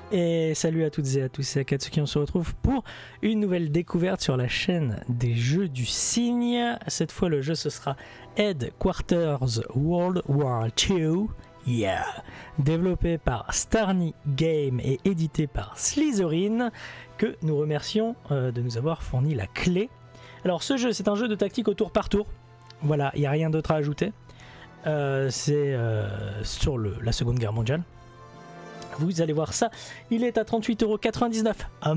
Et salut à toutes et à tous, c'est Akatsuki, on se retrouve pour une nouvelle découverte sur la chaîne des jeux du cygne. Cette fois le jeu ce sera Headquarters World War II, yeah, développé par Starny Game et édité par Slitherine, que nous remercions de nous avoir fourni la clé. Alors ce jeu c'est un jeu de tactique au tour par tour, voilà, il n'y a rien d'autre à ajouter, c'est sur la Seconde Guerre mondiale. Vous allez voir ça, il est à 38,99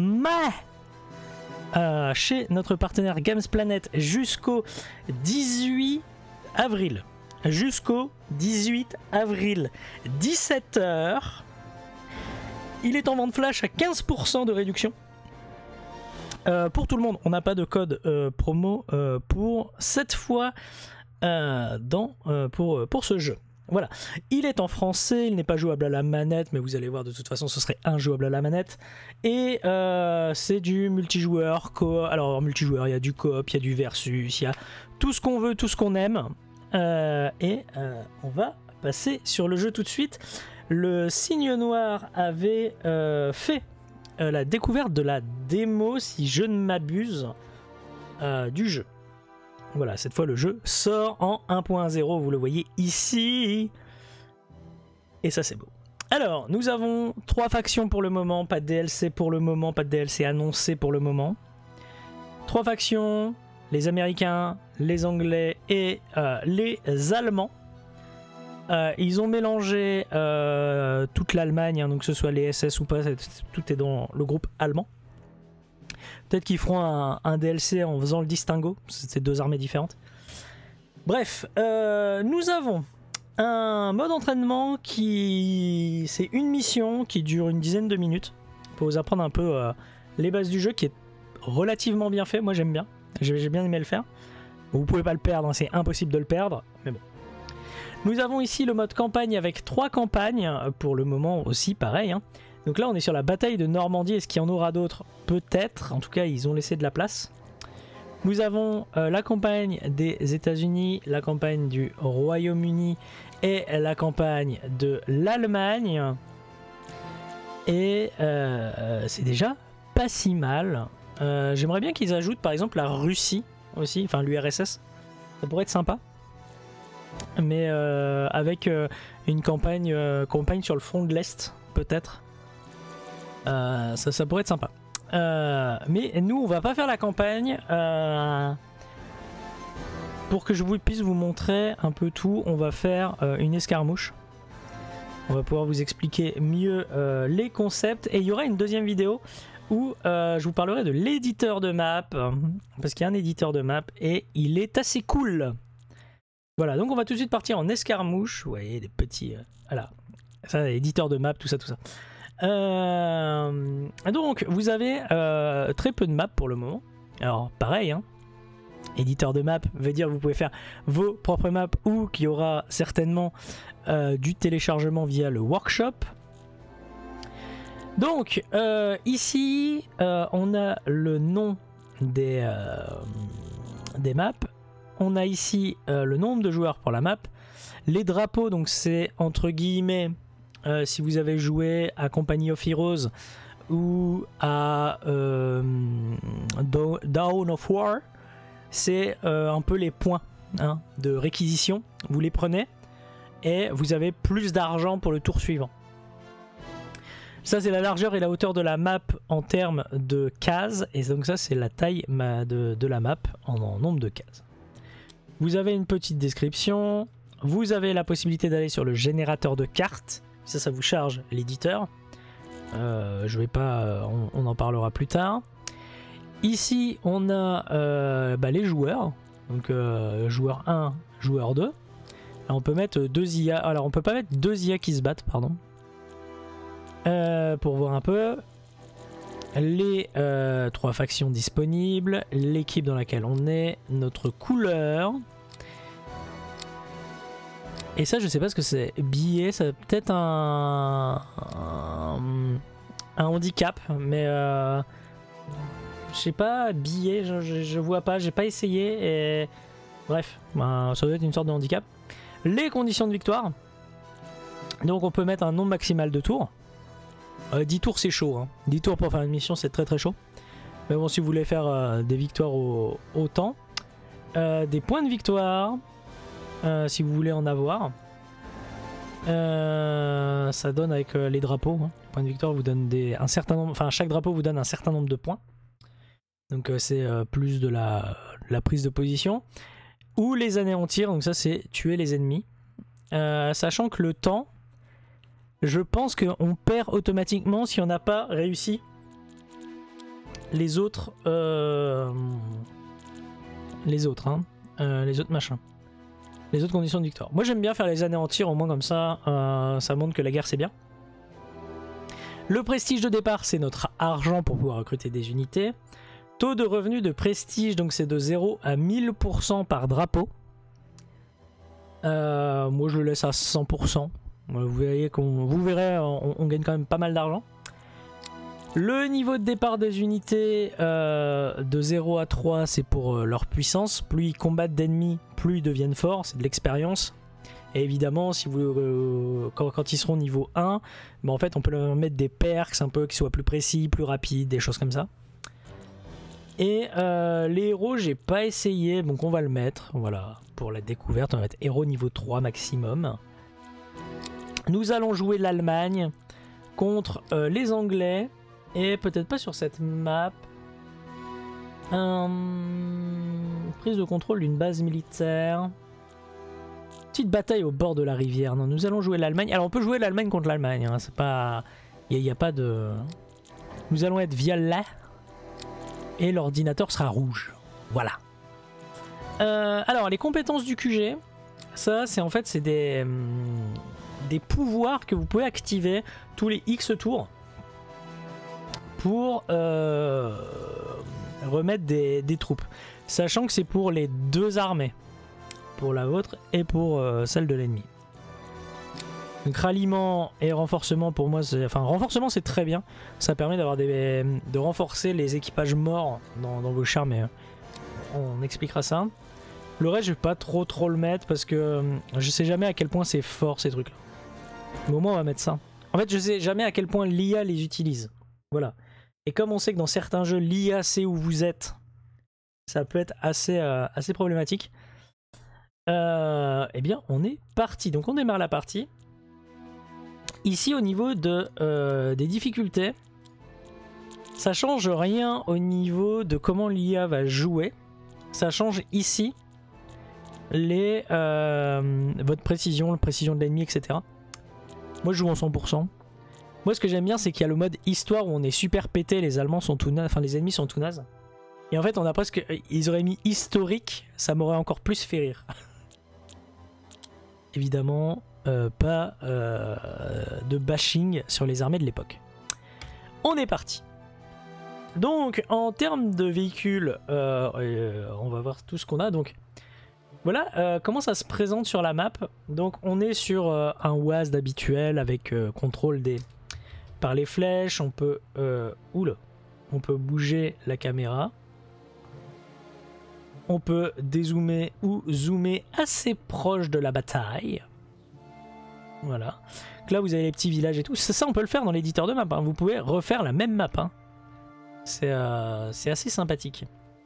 €, chez notre partenaire Games Planet jusqu'au 18 avril. Jusqu'au 18 avril, 17 h. Il est en vente flash à 15% de réduction. Pour tout le monde, on n'a pas de code promo pour cette fois pour ce jeu. Voilà, il est en français, il n'est pas jouable à la manette, mais vous allez voir de toute façon ce serait injouable à la manette. Et c'est du multijoueur, alors multijoueur, il y a du coop, il y a du versus, il y a tout ce qu'on veut, tout ce qu'on aime. On va passer sur le jeu tout de suite. Le Cygne Noir avait fait la découverte de la démo, si je ne m'abuse, du jeu. Voilà, cette fois le jeu sort en 1.0, vous le voyez ici. Et ça c'est beau. Alors, nous avons 3 factions pour le moment, pas de DLC pour le moment, pas de DLC annoncé pour le moment. 3 factions, les Américains, les Anglais et les Allemands. Ils ont mélangé toute l'Allemagne, hein, donc que ce soit les SS ou pas, tout est dans le groupe allemand. Peut-être qu'ils feront un DLC en faisant le distinguo, c'est 2 armées différentes. Bref, nous avons un mode entraînement qui... c'est une mission qui dure une dizaine de minutes pour vous apprendre un peu les bases du jeu, qui est relativement bien fait, moi j'aime bien, j'ai bien aimé le faire. Vous pouvez pas le perdre, hein, c'est impossible de le perdre, mais bon. Nous avons ici le mode campagne avec 3 campagnes, pour le moment aussi pareil, hein. Donc là on est sur la bataille de Normandie, est-ce qu'il y en aura d'autres? Peut-être, en tout cas ils ont laissé de la place. Nous avons la campagne des États-Unis, la campagne du Royaume-Uni et la campagne de l'Allemagne. Et c'est déjà pas si mal. J'aimerais bien qu'ils ajoutent par exemple la Russie aussi, enfin l'URSS, ça pourrait être sympa. Mais avec une campagne sur le front de l'Est peut-être. Ça pourrait être sympa. Mais nous on va pas faire la campagne pour que je puisse vous montrer un peu tout. On va faire une escarmouche, on va pouvoir vous expliquer mieux les concepts, et il y aura une deuxième vidéo où je vous parlerai de l'éditeur de map, parce qu'il y a un éditeur de map et il est assez cool. Voilà, donc on va tout de suite partir en escarmouche. Vous voyez des petits voilà, ça, éditeur de map, tout ça. Donc vous avez très peu de maps pour le moment. Alors pareil, hein, éditeur de map veut dire que vous pouvez faire vos propres maps, ou qu'il y aura certainement du téléchargement via le workshop. Donc ici on a le nom des maps, on a ici le nombre de joueurs pour la map, les drapeaux, donc c'est entre guillemets si vous avez joué à Company of Heroes ou à Dawn of War, c'est un peu les points, hein, de réquisition. Vous les prenez et vous avez plus d'argent pour le tour suivant. Ça c'est la largeur et la hauteur de la map en termes de cases, et donc ça c'est la taille de la map en nombre de cases. Vous avez une petite description, vous avez la possibilité d'aller sur le générateur de cartes. Ça vous charge l'éditeur. Je vais pas, on en parlera plus tard. Ici, on a les joueurs. Donc joueur 1, joueur 2. Là, on peut mettre 2 IA. Alors, on peut pas mettre 2 IA qui se battent, pardon. Pour voir un peu les 3 factions disponibles, l'équipe dans laquelle on est, notre couleur. Et ça je sais pas ce que c'est. Billet, ça peut-être un handicap, mais je sais pas, billet, je vois pas, j'ai pas essayé, et bref, ça doit être une sorte de handicap. Les conditions de victoire, donc on peut mettre un nombre maximal de tours. 10 tours c'est chaud, hein. 10 tours pour faire une mission c'est très très chaud. Mais bon, si vous voulez faire des victoires au temps, des points de victoire, si vous voulez en avoir, ça donne avec les drapeaux, hein. Les points de victoire vous donnent un certain nombre, enfin chaque drapeau vous donne un certain nombre de points. Donc c'est plus de la prise de position. Ou les anéantir, donc ça c'est tuer les ennemis. Sachant que le temps, je pense qu'on perd automatiquement si on n'a pas réussi les autres machins, les autres conditions de victoire. Moi j'aime bien faire les anéantir, au moins comme ça, ça montre que la guerre c'est bien. Le prestige de départ c'est notre argent pour pouvoir recruter des unités. Taux de revenu de prestige, donc c'est de 0 à 1000% par drapeau. Moi je le laisse à 100%. Vous verrez, on gagne quand même pas mal d'argent. Le niveau de départ des unités de 0 à 3 c'est pour leur puissance. Plus ils combattent d'ennemis, plus ils deviennent forts, c'est de l'expérience. Et évidemment si quand ils seront niveau 1, en fait on peut leur mettre des perks un peu qui soient plus précis, plus rapides, des choses comme ça. Et les héros j'ai pas essayé, donc on va le mettre, voilà, pour la découverte on va mettre héros niveau 3 maximum. Nous allons jouer l'Allemagne contre les Anglais. Et peut-être pas sur cette map. Prise de contrôle d'une base militaire. Petite bataille au bord de la rivière. Non, nous allons jouer l'Allemagne. Alors on peut jouer l'Allemagne contre l'Allemagne. Hein. C'est pas. Il n'y a pas de. Nous allons être violet. Et l'ordinateur sera rouge. Voilà. Alors les compétences du QG. Ça c'est en fait c'est des pouvoirs que vous pouvez activer tous les X tours. Pour remettre des troupes. Sachant que c'est pour les deux armées. Pour la vôtre et pour celle de l'ennemi. Donc ralliement et renforcement pour moi, enfin renforcement c'est très bien. Ça permet d'avoir de renforcer les équipages morts dans vos chars, mais on expliquera ça. Le reste je vais pas trop le mettre parce que je sais jamais à quel point c'est fort ces trucs là. Mais au moins on va mettre ça. En fait je sais jamais à quel point l'IA les utilise. Voilà. Et comme on sait que dans certains jeux, l'IA sait où vous êtes, ça peut être assez problématique. Eh bien, on est parti. Donc on démarre la partie. Ici, au niveau des difficultés, ça change rien au niveau de comment l'IA va jouer. Ça change ici votre précision, la précision de l'ennemi, etc. Moi, je joue en 100%. Moi ce que j'aime bien c'est qu'il y a le mode histoire où on est super pété, les Allemands sont tout nazes, enfin les ennemis sont tout nazes. Et en fait on a presque, ils auraient mis historique, ça m'aurait encore plus fait rire. Évidemment pas de bashing sur les armées de l'époque. On est parti. Donc en termes de véhicules, on va voir tout ce qu'on a. Donc voilà comment ça se présente sur la map. Donc on est sur un WASD habituel avec contrôle par les flèches, on peut on peut bouger la caméra. On peut dézoomer ou zoomer assez proche de la bataille. Voilà. Donc là vous avez les petits villages et tout. Ça on peut le faire dans l'éditeur de map. Hein. Vous pouvez refaire la même map. Hein. C'est assez sympathique.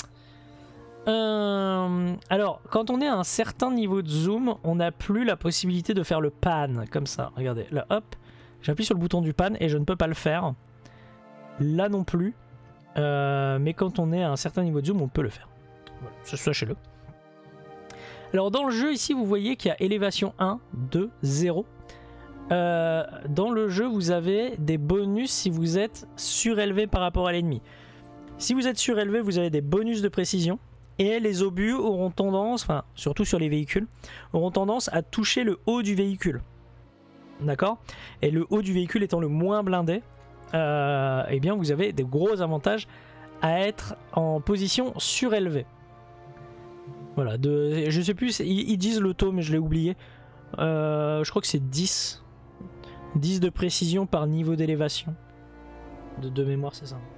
Alors quand on est à un certain niveau de zoom, on n'a plus la possibilité de faire le pan comme ça. Regardez, là hop. J'appuie sur le bouton du pan et je ne peux pas le faire. Là non plus. Mais quand on est à un certain niveau de zoom, on peut le faire. Voilà, sachez-le. Alors dans le jeu ici, vous voyez qu'il y a élévation 1, 2, 0. Dans le jeu, vous avez des bonus si vous êtes surélevé par rapport à l'ennemi. Si vous êtes surélevé, vous avez des bonus de précision. Et les obus auront tendance, enfin surtout sur les véhicules, auront tendance à toucher le haut du véhicule. D'accord? Et le haut du véhicule étant le moins blindé, eh bien vous avez des gros avantages à être en position surélevée. Voilà, je sais plus, ils disent le taux mais je l'ai oublié. Je crois que c'est 10. 10 de précision par niveau d'élévation. De mémoire c'est ça.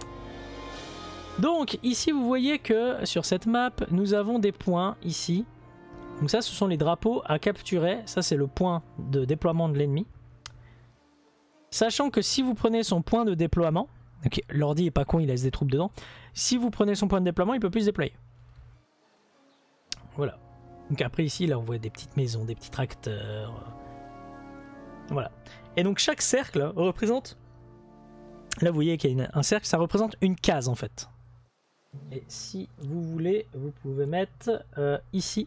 Donc ici vous voyez que sur cette map nous avons des points ici. Donc ça ce sont les drapeaux à capturer. Ça c'est le point de déploiement de l'ennemi. Sachant que si vous prenez son point de déploiement, okay, l'ordi est pas con, il laisse des troupes dedans. Si vous prenez son point de déploiement, il peut plus se déployer. Voilà. Donc après ici, là on voit des petites maisons, des petits tracteurs. Voilà. Et donc chaque cercle représente... Là vous voyez qu'il y a un cercle, ça représente une case en fait. Et si vous voulez, vous pouvez mettre ici.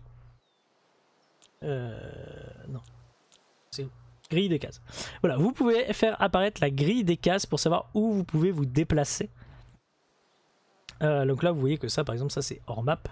Non. C'est où? Grille des cases. Voilà, vous pouvez faire apparaître la grille des cases pour savoir où vous pouvez vous déplacer. Donc là vous voyez que ça par exemple, ça c'est hors map.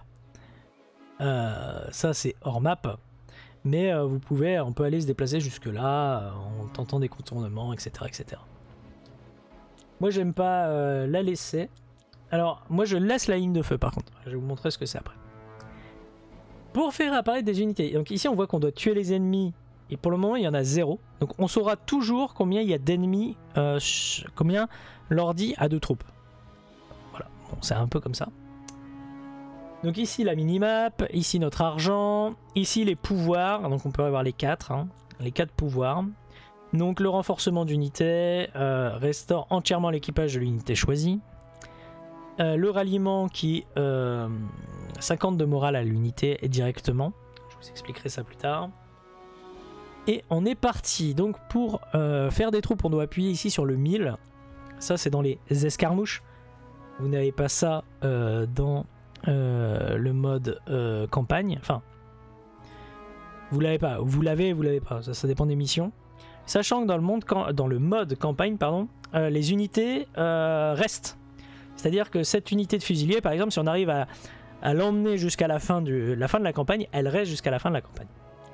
Ça c'est hors map. Mais on peut aller se déplacer jusque là en tentant des contournements, etc. etc. Moi j'aime pas la laisser. Alors moi je laisse la ligne de feu par contre. Je vais vous montrer ce que c'est après. Pour faire apparaître des unités. Donc ici on voit qu'on doit tuer les ennemis. Et pour le moment il y en a 0. Donc on saura toujours combien il y a d'ennemis. Combien l'ordi a de troupes. Voilà. Bon, c'est un peu comme ça. Donc ici la minimap. Ici notre argent. Ici les pouvoirs. Donc on peut avoir les 4. Hein, les 4 pouvoirs. Donc le renforcement d'unité, restaure entièrement l'équipage de l'unité choisie. Le ralliement qui 50 de morale à l'unité directement. Je vous expliquerai ça plus tard. Et on est parti. Donc pour faire des troupes, on doit appuyer ici sur le 1000. Ça c'est dans les escarmouches. Vous n'avez pas ça dans le mode campagne. Enfin, vous l'avez pas. Vous l'avez pas. Ça dépend des missions. Sachant que dans le mode campagne, pardon, les unités restent. C'est-à-dire que cette unité de fusilier, par exemple, si on arrive à l'emmener jusqu'à la fin de la campagne, elle reste jusqu'à la fin de la campagne.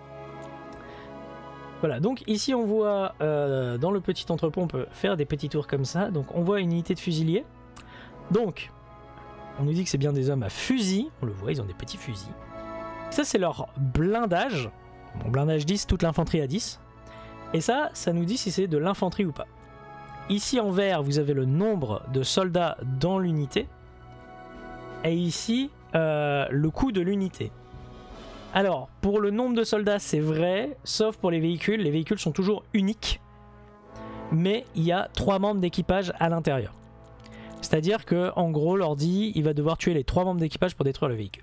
Voilà, donc ici on voit dans le petit entrepôt, on peut faire des petits tours comme ça. Donc on voit une unité de fusilier. Donc, on nous dit que c'est bien des hommes à fusil. On le voit, ils ont des petits fusils. Ça, c'est leur blindage. Bon, blindage 10, toute l'infanterie à 10. Et ça nous dit si c'est de l'infanterie ou pas. Ici en vert, vous avez le nombre de soldats dans l'unité. Et ici, le coût de l'unité. Alors, pour le nombre de soldats, c'est vrai, sauf pour les véhicules. Les véhicules sont toujours uniques. Mais il y a 3 membres d'équipage à l'intérieur. C'est-à-dire que, en gros, l'ordi, il va devoir tuer les 3 membres d'équipage pour détruire le véhicule.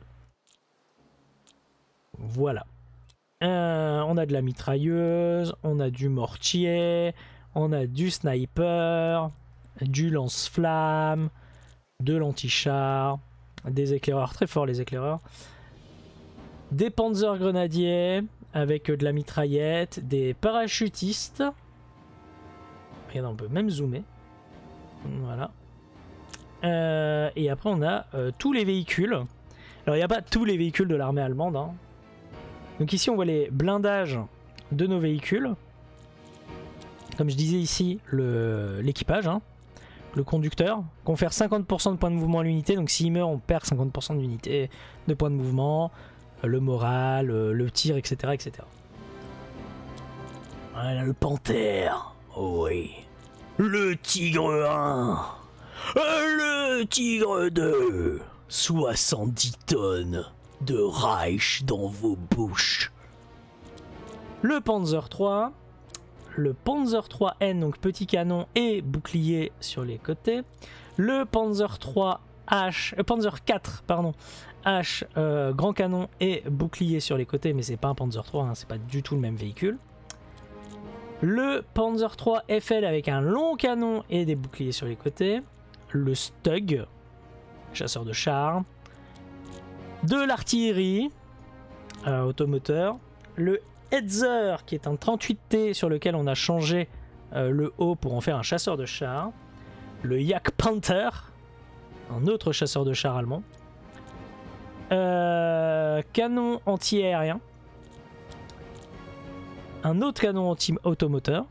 Voilà. On a de la mitrailleuse, on a du mortier, on a du sniper, du lance-flamme, de l'anti-char, des éclaireurs, très forts les éclaireurs, des panzers grenadiers avec de la mitraillette, des parachutistes. Regardez, on peut même zoomer. Voilà. Et après on a tous les véhicules. Alors il n'y a pas tous les véhicules de l'armée allemande, hein. Donc ici on voit les blindages de nos véhicules. Comme je disais ici, l'équipage, hein, le conducteur, confère 50% de points de mouvement à l'unité. Donc s'il meurt, on perd 50% d'unité de points de mouvement, le moral, le tir, etc. etc. Voilà le panthère. Oh oui. Le tigre 1. Le tigre 2. 70 tonnes de Reich dans vos bouches. Le Panzer 3, le Panzer 3N, donc petit canon et bouclier sur les côtés. Le Panzer 3H, Panzer 4, pardon, H, grand canon et bouclier sur les côtés, mais c'est pas un Panzer 3, hein, c'est pas du tout le même véhicule. Le Panzer 3 FL avec un long canon et des boucliers sur les côtés. Le Stug, chasseur de chars. De l'artillerie automoteur, le Hetzer qui est un 38T sur lequel on a changé le haut pour en faire un chasseur de chars, le Jagdpanther, un autre chasseur de chars allemand, canon anti-aérien, un autre canon anti-automoteur,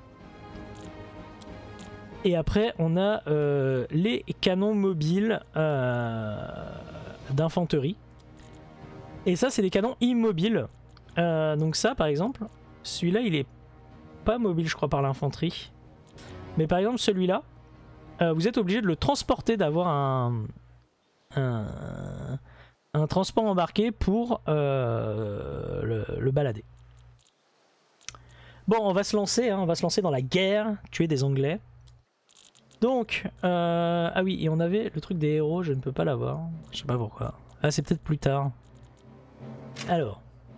et après on a les canons mobiles d'infanterie. Et ça c'est des canons immobiles. Donc ça par exemple, celui-là il est pas mobile je crois par l'infanterie. Mais par exemple celui-là, vous êtes obligé de le transporter, d'avoir un transport embarqué pour le balader. Bon, on va se lancer, hein, on va se lancer dans la guerre, tuer des Anglais. Donc, ah oui, et on avait le truc des héros, je ne peux pas l'avoir. Je sais pas pourquoi. Ah, c'est peut-être plus tard. Alors,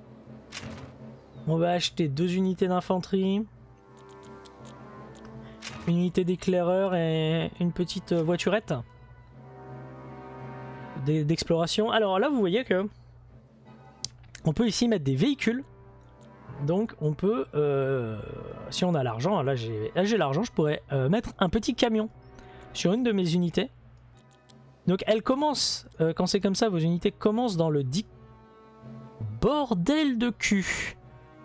on va acheter 2 unités d'infanterie, une unité d'éclaireur et une petite voiturette d'exploration. Alors là, vous voyez que on peut ici mettre des véhicules. Donc on peut, si on a l'argent, là j'ai l'argent, je pourrais mettre un petit camion sur une de mes unités. Donc elle commence, quand c'est comme ça, vos unités commencent dans le dit... Bordel de cul.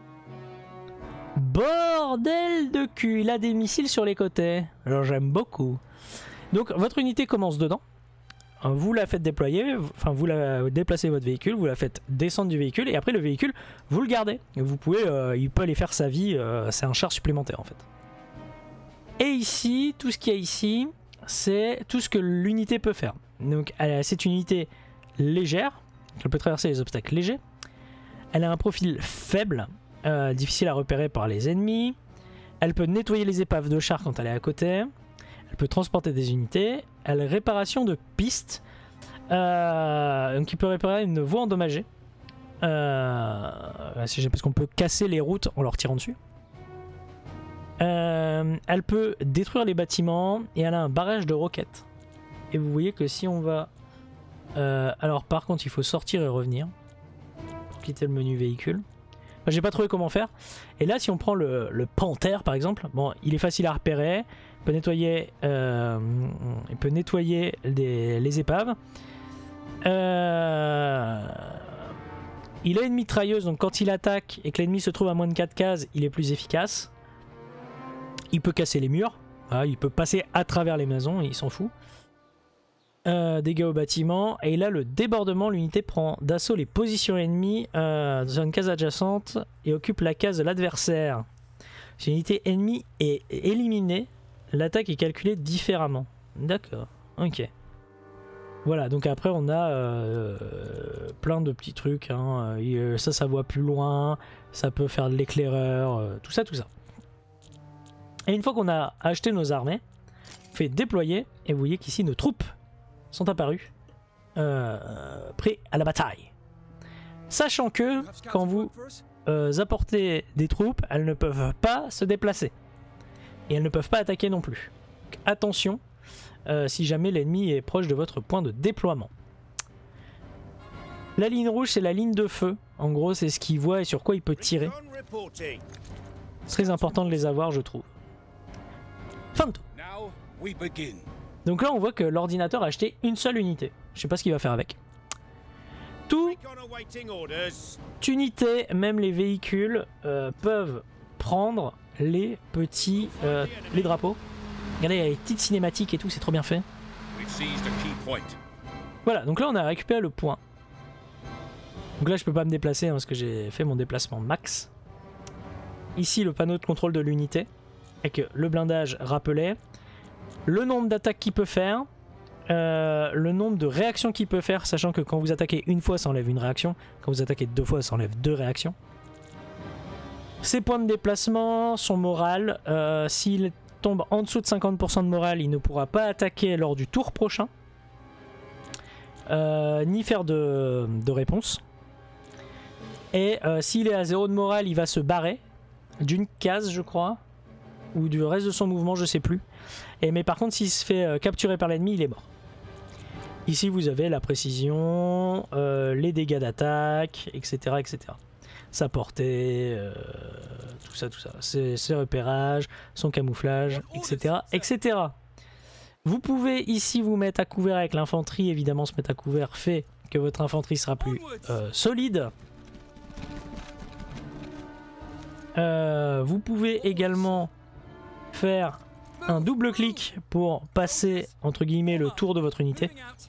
Bordel de cul. Il a des missiles sur les côtés. Alors j'aime beaucoup. Donc votre unité commence dedans. Vous la faites déployer, enfin vous la déplacez votre véhicule, vous la faites descendre du véhicule et après le véhicule, vous le gardez. Vous pouvez, il peut aller faire sa vie, c'est un char supplémentaire en fait. Et ici, tout ce qu'il y a ici, c'est tout ce que l'unité peut faire. Donc c'est une unité légère, elle peut traverser les obstacles légers. Elle a un profil faible, difficile à repérer par les ennemis. Elle peut nettoyer les épaves de chars quand elle est à côté. Elle peut transporter des unités. Elle a réparation de pistes. Donc il peut réparer une voie endommagée. Parce qu'on peut casser les routes en leur tirant dessus. Elle peut détruire les bâtiments. Et elle a un barrage de roquettes. Et vous voyez que si on va... alors par contre il faut sortir et revenir. Pour quitter le menu véhicule. J'ai pas trouvé comment faire. Et là si on prend le Panthère par exemple. Bon, il est facile à repérer. Il peut nettoyer les épaves. Il a une mitrailleuse, donc quand il attaque et que l'ennemi se trouve à moins de 4 cases, il est plus efficace. Il peut casser les murs. Ah, il peut passer à travers les maisons, il s'en fout. Dégâts au bâtiment. Et là, le débordement, l'unité prend d'assaut les positions ennemies dans une case adjacente et occupe la case de l'adversaire. Si l'unité ennemie est éliminée, l'attaque est calculée différemment. D'accord, ok. Voilà, donc après on a plein de petits trucs. Hein. Ça voit plus loin, ça peut faire de l'éclaireur, tout ça, tout ça. Et une fois qu'on a acheté nos armées, on fait déployer, et vous voyez qu'ici nos troupes sont apparues, prêts à la bataille. Sachant que quand vous apportez des troupes, elles ne peuvent pas se déplacer. Et elles ne peuvent pas attaquer non plus. Donc, attention si jamais l'ennemi est proche de votre point de déploiement. La ligne rouge, c'est la ligne de feu. En gros, c'est ce qu'il voit et sur quoi il peut tirer. C'est très important de les avoir, je trouve. Fin de tour. Donc là, on voit que l'ordinateur a acheté une seule unité. Je sais pas ce qu'il va faire avec. Toute unité, même les véhicules, peuvent prendre les petits les drapeaux. Regardez, il y a les petites cinématiques et tout, c'est trop bien fait. Voilà, donc là on a récupéré le point. Donc là je peux pas me déplacer hein, parce que j'ai fait mon déplacement max. Ici le panneau de contrôle de l'unité avec le blindage rappelé, le nombre d'attaques qu'il peut faire, le nombre de réactions qu'il peut faire, sachant que quand vous attaquez une fois ça enlève une réaction, quand vous attaquez 2 fois ça enlève 2 réactions. Ses points de déplacement, son moral, s'il tombe en dessous de 50% de morale, il ne pourra pas attaquer lors du tour prochain, ni faire de réponse. Et s'il est à 0 de morale, il va se barrer d'une case, je crois, ou du reste de son mouvement, je sais plus. Mais par contre, s'il se fait capturer par l'ennemi, il est mort. Ici, vous avez la précision, les dégâts d'attaque, etc., etc. Sa portée, tout ça, ses repérages, son camouflage, etc., etc. Vous pouvez ici vous mettre à couvert avec l'infanterie. Évidemment, se mettre à couvert fait que votre infanterie sera plus solide. Vous pouvez également faire un double clic pour passer, entre guillemets, le tour de votre unité.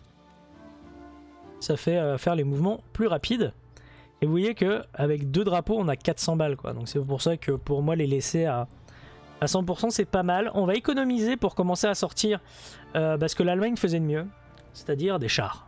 Ça fait faire les mouvements plus rapides. Et vous voyez que avec 2 drapeaux, on a 400 balles, quoi. Donc c'est pour ça que pour moi, les laisser à 100%, c'est pas mal. On va économiser pour commencer à sortir ce que l'Allemagne faisait de mieux, c'est-à-dire des chars.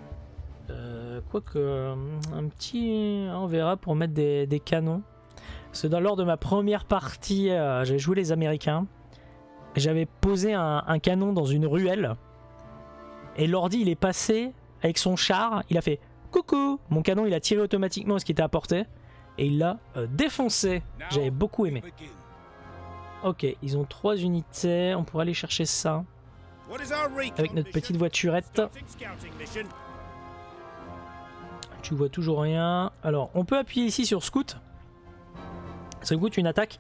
Quoique, un petit... On verra pour mettre des canons. C'est lors de ma première partie, j'avais joué les Américains. J'avais posé un canon dans une ruelle. Et l'ordi il est passé avec son char, il a fait coucou. Mon canon il a tiré automatiquement ce qui était à portée. Et il l'a défoncé. J'avais beaucoup aimé. Ok, ils ont 3 unités, on pourrait aller chercher ça. Avec notre petite voiturette. Tu vois toujours rien. Alors, on peut appuyer ici sur Scout. Ça coûte une attaque.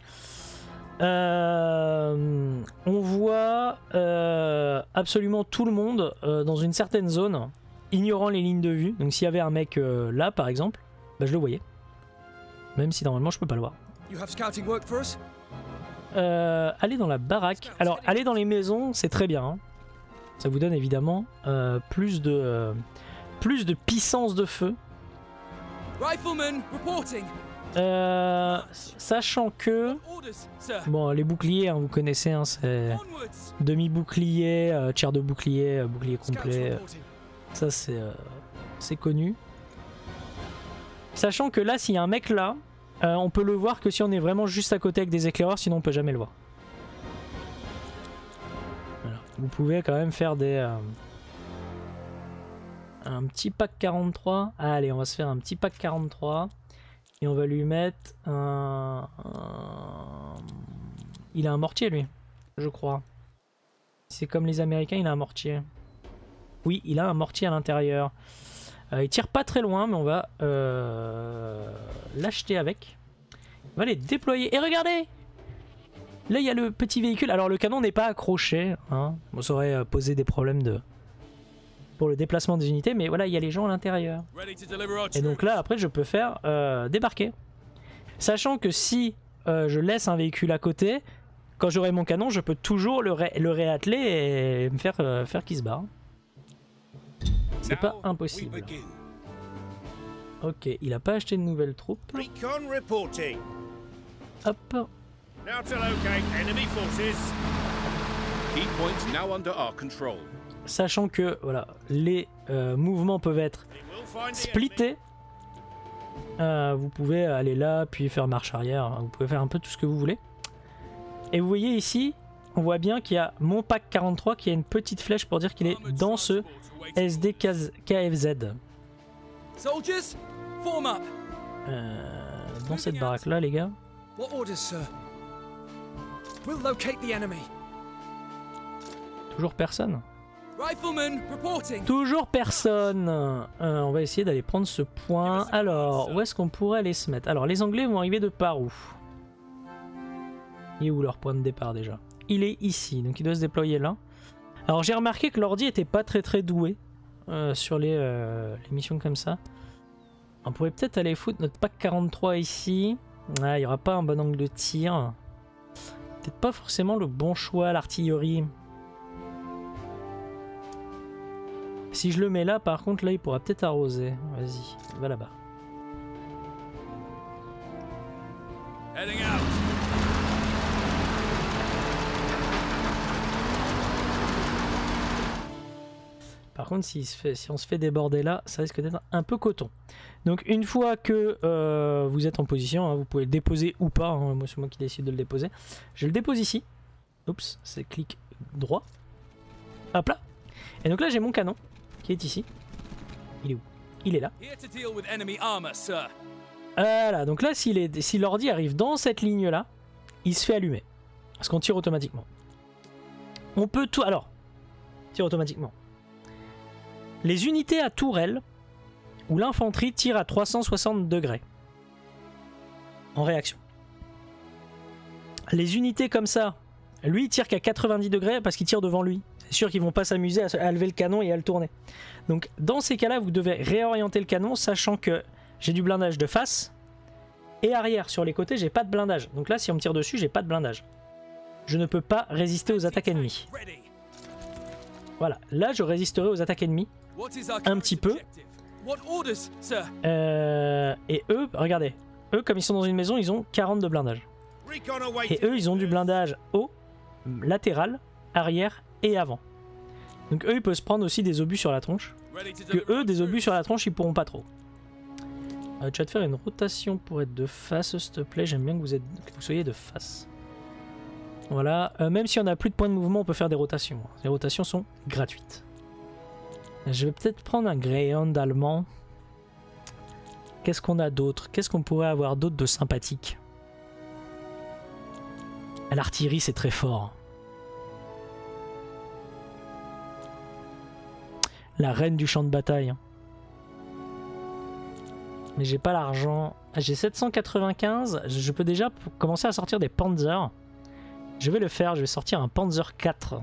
On voit absolument tout le monde dans une certaine zone, ignorant les lignes de vue. Donc s'il y avait un mec là, par exemple, bah, je le voyais. Même si normalement je peux pas le voir. Aller dans la baraque. Alors, aller dans les maisons, c'est très bien. Hein. Ça vous donne évidemment plus de puissance de feu. Sachant que bon, les boucliers, hein, vous connaissez, hein, c'est demi-bouclier, tiers de bouclier, bouclier complet. Ça c'est connu. Sachant que là, s'il y a un mec là, on peut le voir que si on est vraiment juste à côté avec des éclaireurs, sinon on peut jamais le voir. Voilà. Vous pouvez quand même faire des un petit pack 43. Allez, on va se faire un petit pack 43. Et on va lui mettre un... Il a un mortier lui, je crois. C'est comme les Américains, il a un mortier. Oui, il a un mortier à l'intérieur. Il tire pas très loin, mais on va l'acheter avec. On va les déployer. Et regardez! Là, il y a le petit véhicule. Alors, le canon n'est pas accroché. Hein. Bon, ça aurait posé des problèmes pour le déplacement des unités. Mais voilà, il y a les gens à l'intérieur. Et donc là, après, je peux faire débarquer. Sachant que si je laisse un véhicule à côté, quand j'aurai mon canon, je peux toujours le réatteler et me faire qu'il se barre. C'est pas impossible. Ok, il a pas acheté de nouvelles troupes. Hop. Sachant que voilà, les mouvements peuvent être splittés. Vous pouvez aller là, puis faire marche arrière. Vous pouvez faire un peu tout ce que vous voulez. Et vous voyez ici, on voit bien qu'il y a mon pack 43 qui a une petite flèche pour dire qu'il est dans ce SDKFZ. Dans cette baraque là, les gars. Toujours personne. Toujours personne. On va essayer d'aller prendre ce point. Alors, où est-ce qu'on pourrait aller se mettre? Alors, les Anglais vont arriver de par où? Il est où leur point de départ déjà? Il est ici, donc il doit se déployer là. Alors, j'ai remarqué que l'ordi était pas très doué sur les missions comme ça. On pourrait peut-être aller foutre notre pack 43 ici. Ah, il n'y aura pas un bon angle de tir. Peut-être pas forcément le bon choix, l'artillerie. Si je le mets là, par contre, là, il pourra peut-être arroser. Vas-y, va là-bas. Par contre, si on se fait déborder là, ça risque d'être un peu coton. Donc une fois que vous êtes en position, hein, vous pouvez le déposer ou pas. Hein, moi, c'est moi qui décide de le déposer. Je le dépose ici. Oups, c'est clic droit. Hop là. Et donc là, j'ai mon canon qui est ici. Il est où? Il est là. Voilà, donc là, si l'ordi arrive dans cette ligne-là, il se fait allumer. Parce qu'on tire automatiquement. On peut tout... Alors, tire automatiquement. Les unités à tourelle, où l'infanterie tire à 360 degrés. En réaction. Les unités comme ça, lui il tire qu'à 90 degrés parce qu'il tire devant lui. C'est sûr qu'ils vont pas s'amuser à lever le canon et à le tourner. Donc dans ces cas-là, vous devez réorienter le canon, sachant que j'ai du blindage de face et arrière. Sur les côtés, j'ai pas de blindage. Donc là, si on me tire dessus, j'ai pas de blindage. Je ne peux pas résister aux attaques ennemies. Voilà, là je résisterai aux attaques ennemies un petit peu. Et eux, regardez, eux comme ils sont dans une maison, ils ont 40 de blindage. Et eux, ils ont du blindage haut, latéral, arrière et avant. Donc eux, ils peuvent se prendre aussi des obus sur la tronche. Que eux, des obus sur la tronche, ils pourront pas trop. Tu vas te faire une rotation pour être de face, s'il te plaît. J'aime bien que vous soyez de face. Voilà. Même si on n'a plus de points de mouvement, on peut faire des rotations. Les rotations sont gratuites. Je vais peut-être prendre un Greyhound allemand. Qu'est-ce qu'on a d'autre? Qu'est-ce qu'on pourrait avoir d'autre de sympathique? L'artillerie, c'est très fort. La reine du champ de bataille. Mais j'ai pas l'argent. Ah, j'ai 795. Je peux déjà commencer à sortir des Panzers. Je vais le faire. Je vais sortir un Panzer 4.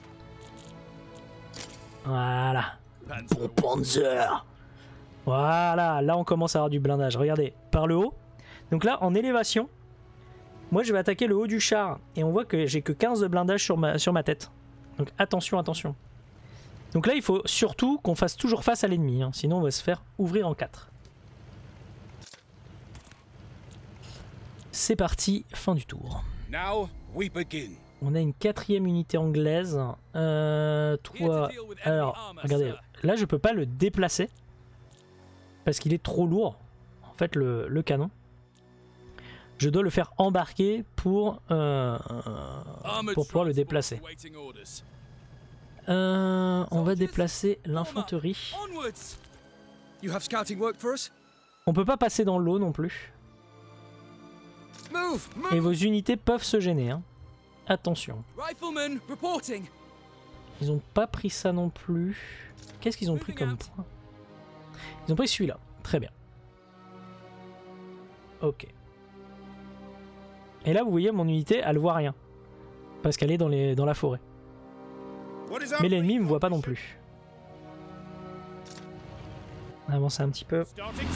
Voilà. Bon Panzer. Voilà. Là, on commence à avoir du blindage. Regardez, par le haut. Donc là, en élévation, moi, je vais attaquer le haut du char. Et on voit que j'ai que 15 de blindage sur ma tête. Donc attention, attention. Donc là, il faut surtout qu'on fasse toujours face à l'ennemi, hein, sinon on va se faire ouvrir en 4. C'est parti, fin du tour. On a une 4e unité anglaise. Toi, alors, regardez, là je peux pas le déplacer parce qu'il est trop lourd, en fait, le canon. Je dois le faire embarquer pour pouvoir le déplacer. On va déplacer l'infanterie. On peut pas passer dans l'eau non plus. Et vos unités peuvent se gêner. Hein. Attention. Ils ont pas pris ça non plus. Qu'est-ce qu'ils ont pris comme point? Ils ont pris celui-là. Très bien. Ok. Et là, vous voyez, mon unité, elle voit rien. Parce qu'elle est dans la forêt. Mais l'ennemi ne me voit pas non plus. On va avancer un petit peu.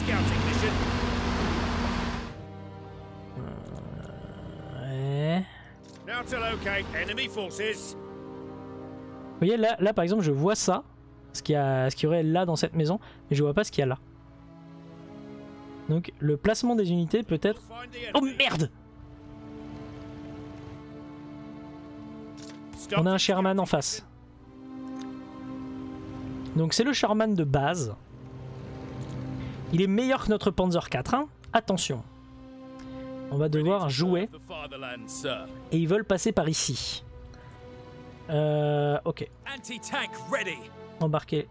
Ouais. Vous voyez, là par exemple, je vois ça. Ce qu'il y aurait là dans cette maison. Mais je vois pas ce qu'il y a là. Donc, le placement des unités peut être... Oh merde! On a un Sherman en face. Donc c'est le Sherman de base. Il est meilleur que notre Panzer 4. Hein. Attention. On va devoir jouer. Et ils veulent passer par ici. Ok. Embarquer.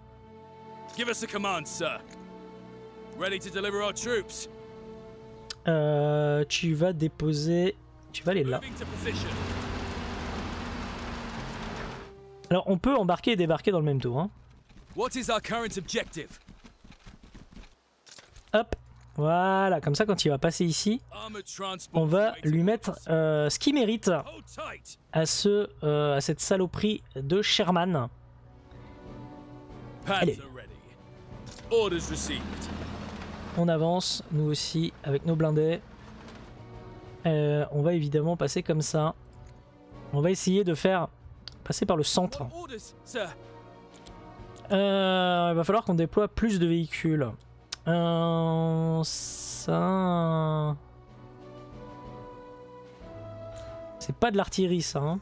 Tu vas déposer... Tu vas aller là. Alors on peut embarquer et débarquer dans le même tour. Hein. Hop, voilà, comme ça quand il va passer ici, on va lui mettre ce qu'il mérite à cette saloperie de Sherman. Allez. On avance, nous aussi, avec nos blindés. On va évidemment passer comme ça. On va essayer de faire... passer par le centre. Il va falloir qu'on déploie plus de véhicules. Ça... C'est pas de l'artillerie ça. Hein.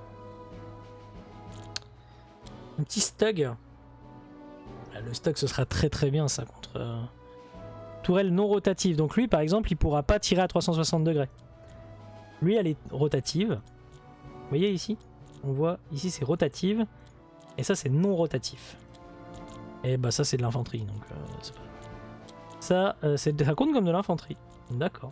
Un petit stug. Le stug ce sera très très bien ça contre... Tourelle non rotative. Donc lui par exemple il pourra pas tirer à 360 degrés. Lui elle est rotative. Vous voyez ici? On voit ici c'est rotative et ça c'est non rotatif. Et bah ça c'est de l'infanterie donc ça compte comme de l'infanterie. D'accord.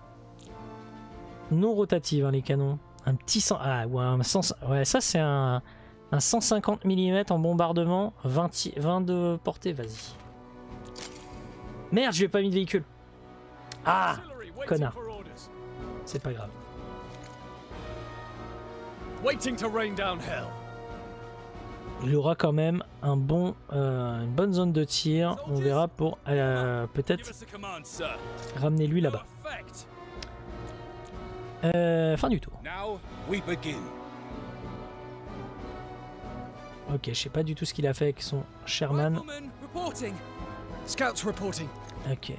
Non rotative hein, les canons. Un petit 100 ah ouais, ouais ça c'est un 150 mm en bombardement 22 portée vas-y. Merde je lui ai pas mis de véhicule. Ah connard. C'est pas grave. Il aura quand même un une bonne zone de tir. On verra pour peut-être ramener lui là-bas. Fin du tour. Ok, je sais pas du tout ce qu'il a fait avec son Sherman. Ok.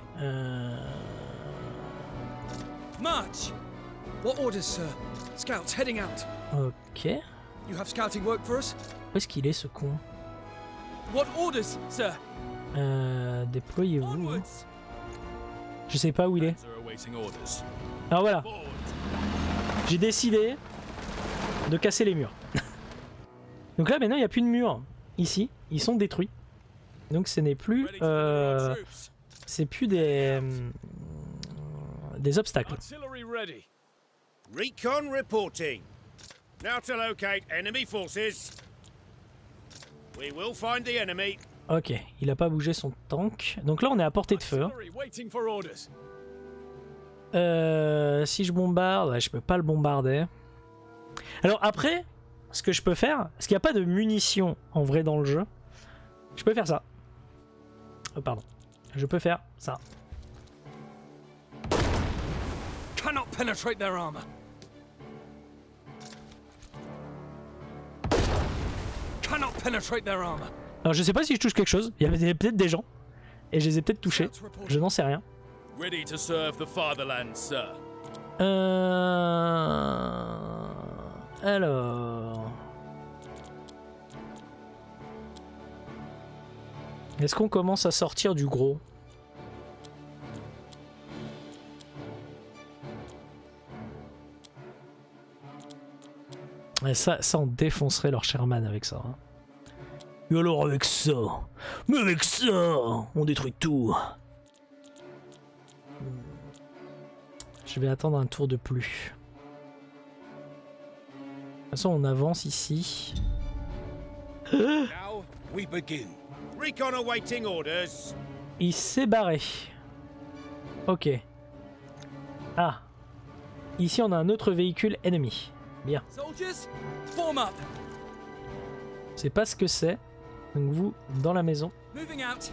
March. What orders, sir? Scouts heading out. Ok. You have scouting work for us? Où est-ce qu'il est ce con? What orders, sir? Déployez-vous. Je sais pas où il est. Panzer awaiting orders. Alors voilà, Forward. j'ai décidé de casser les murs. Donc là maintenant il n'y a plus de murs ici, ils sont détruits. Donc ce n'est plus, Ready to deliver our troops. c'est plus des obstacles. Artillery ready. Recon reporting. Now to locate enemy forces. We will find the enemy. Ok, il a pas bougé son tank. Donc là on est à portée de feu. Artillery waiting for orders. Si je bombarde, ouais, je peux pas le bombarder. Alors après, ce que je peux faire, parce qu'il n'y a pas de munitions en vrai dans le jeu, je peux faire ça. Pardon. Je peux faire ça. Cannot penetrate their armor. Cannot penetrate their armor. Alors je sais pas si je touche quelque chose, il y avait peut-être des gens, et je les ai peut-être touchés, je n'en sais rien. Ready to serve the fatherland, sir. Alors... Est-ce qu'on commence à sortir du gros? Et ça on défoncerait leur Sherman avec ça. Hein. Et alors avec ça? Mais avec ça, on détruit tout. Je vais attendre un tour de plus. De toute façon, on avance ici. Now we begin. Recon awaiting orders. Il s'est barré. Ok. Ah. Ici, on a un autre véhicule ennemi. Bien. Soldiers, form up. C'est pas ce que c'est. Donc vous, dans la maison. Moving out.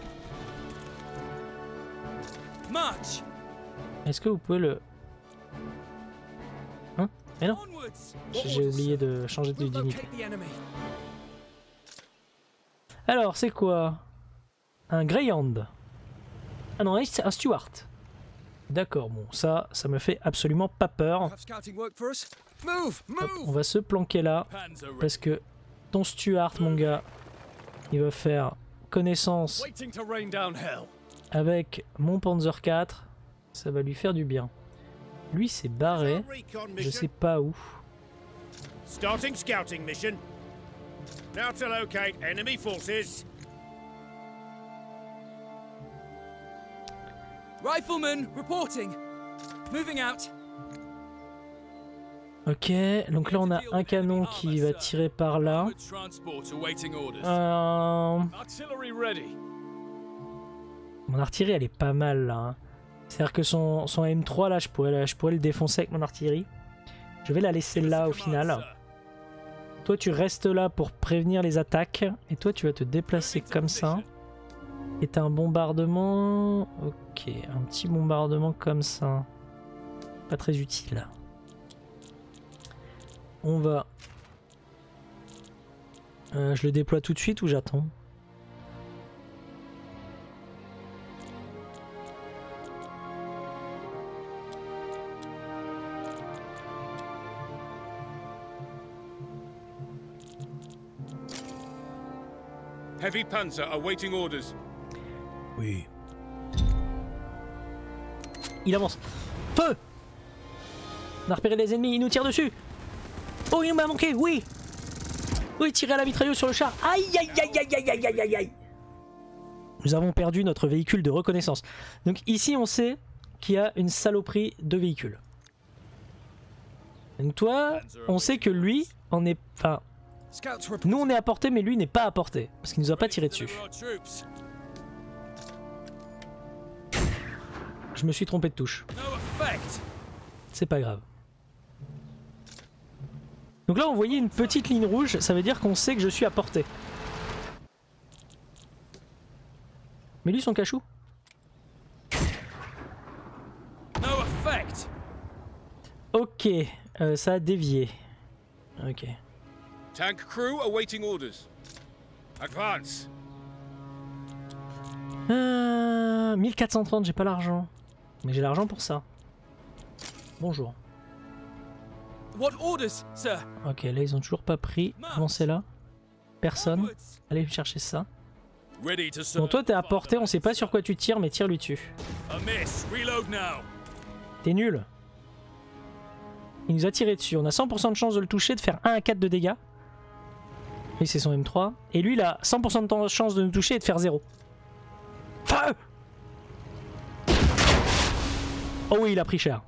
March. Est-ce que vous pouvez le... Hein? Mais non. Onwards. J'ai oublié de changer de We'll dignité. locate the enemy. Alors, c'est quoi? Un Greyhound. Ah non, c'est un Stuart. D'accord, bon, ça me fait absolument pas peur. Have scouting work for us. Move, Hop, on move. va se planquer là. Panzer ready. Parce que ton Stuart, mon gars, il va faire connaissance Waiting to rain down hell. avec mon Panzer 4. Ça va lui faire du bien. Lui, c'est barré. Recon Je sais mission. pas où. Starting scouting mission. Now to locate enemy forces. Rifleman reporting. Moving out. Ok, donc là on a un canon qui va tirer par là. Armored transport awaiting orders. Artillery ready. Mon artillerie elle est pas mal là. Hein. C'est-à-dire que son M3 là je pourrais le défoncer avec mon artillerie. Je vais la laisser là au final. Toi tu restes là pour prévenir les attaques. Et toi tu vas te déplacer comme ça. Et t'as un bombardement... Ok, un petit bombardement comme ça. Pas très utile. On va... je le déploie tout de suite ou j'attends? Heavy panzer awaiting orders. Oui. Il avance. Feu! On a repéré les ennemis, ils nous tirent dessus. Oh, il m'a manqué, oui! Oui, tirer à la mitrailleuse sur le char. Aïe, aïe, aïe, aïe, aïe, aïe, aïe, aïe, aïe. Nous avons perdu notre véhicule de reconnaissance. Donc ici, on sait qu'il y a une saloperie de véhicule. Donc toi, on sait que lui, on est... Enfin, Scouts report. nous on est à portée, mais lui n'est pas à portée. Parce qu'il nous a pas tiré dessus. Deliver our troops. Je me suis trompé de touche. No effect. C'est pas grave. Donc là, on voyait une petite ligne rouge, ça veut dire qu'on sait que je suis à portée. Mais lui, son cachou? No effect. Ok, ça a dévié. Ok. Tank crew awaiting orders. Advance. 1430, j'ai pas l'argent. Mais j'ai l'argent pour ça. Bonjour. What orders, sir? Ok, là, ils ont toujours pas pris. Avancez là. Personne. Onwards. Allez chercher ça. Ready to Bon, toi t'es à portée, on sait pas sur quoi tu tires, mais tire-lui dessus. A miss. Reload now. T'es nul. Il nous a tiré dessus. On a 100% de chance de le toucher, de faire 1 à 4 de dégâts. Lui c'est son M3. Et lui il a 100% de chance de nous toucher et de faire 0. Feu! Oh oui, il a pris cher.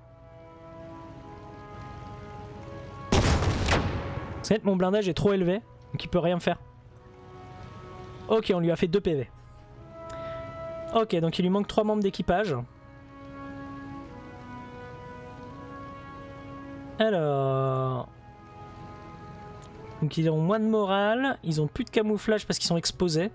C'est net, mon blindage est trop élevé, donc il peut rien me faire. Ok, on lui a fait 2 PV. Ok, donc il lui manque 3 membres d'équipage. Alors... Donc ils ont moins de morale, ils ont plus de camouflage parce qu'ils sont exposés.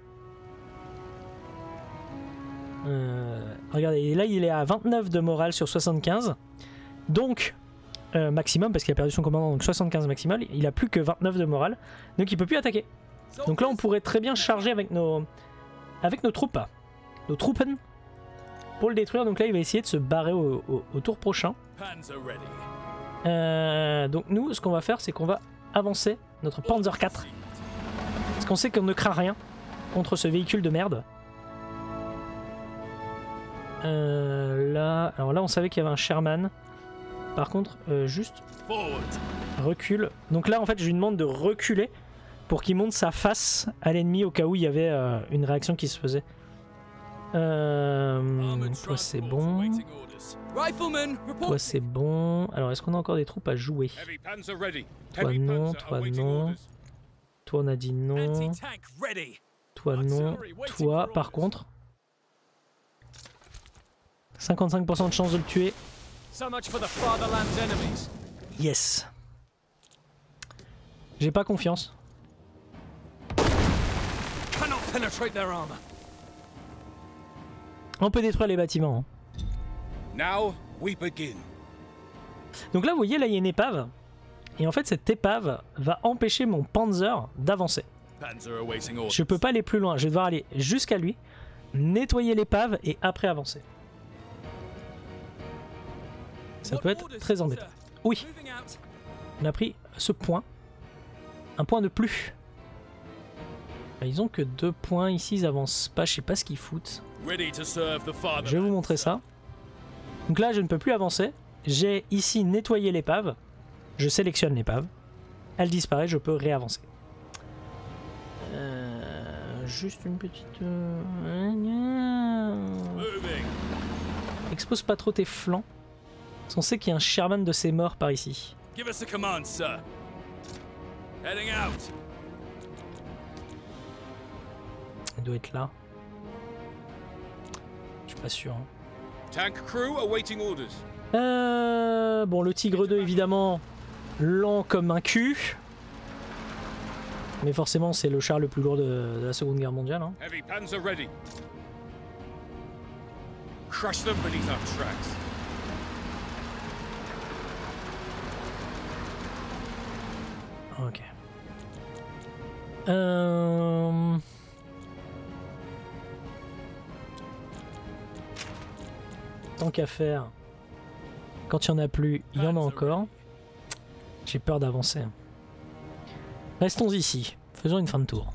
Regardez, là il est à 29 de morale sur 75. Donc, maximum, parce qu'il a perdu son commandant, donc 75 maximal. Il a plus que 29 de morale, donc il peut plus attaquer. Donc là on pourrait très bien charger avec nos troupes. Nos troupen. Pour le détruire, donc là il va essayer de se barrer au tour prochain. Donc nous, ce qu'on va faire, c'est qu'on va avancer notre Panzer IV. Parce qu'on sait qu'on ne craint rien contre ce véhicule de merde. Alors là on savait qu'il y avait un Sherman. Par contre juste recule. Donc là en fait je lui demande de reculer pour qu'il monte sa face à l'ennemi au cas où il y avait une réaction qui se faisait. Toi c'est bon. Toi c'est bon. Alors est-ce qu'on a encore des troupes à jouer? Toi non, toi non. Toi on a dit non. Toi non. Toi par contre 55% de chance de le tuer. Yes. J'ai pas confiance. On peut détruire les bâtiments. Now we begin. Donc là vous voyez, là il y a une épave. Et en fait cette épave va empêcher mon Panzer d'avancer. Je peux pas aller plus loin, je vais devoir aller jusqu'à lui, nettoyer l'épave et après avancer. Ça peut être très embêtant. Oui, on a pris ce point. Un point de plus. Ils ont que 2 points ici, ils avancent pas, je sais pas ce qu'ils foutent. Je vais vous montrer ça. Donc là je ne peux plus avancer. J'ai ici nettoyé l'épave. Je sélectionne l'épave. Elle disparaît, je peux réavancer. Juste une petite... Expose pas trop tes flancs. Parce qu'on sait qu'il y a un Sherman de ses morts par ici. Give us a command, sir. Heading out. Il doit être là. Je suis pas sûr. Hein. Tank crew awaiting orders. Bon, le Tigre 2 évidemment lent comme un cul. Mais forcément c'est le char le plus lourd de la Seconde Guerre mondiale. Hein. Heavy panzer ready. Crush them beneath our tracks. Ok. Tant qu'à faire, quand il n'y en a plus, il y en a encore. J'ai peur d'avancer. Restons ici. Faisons une fin de tour.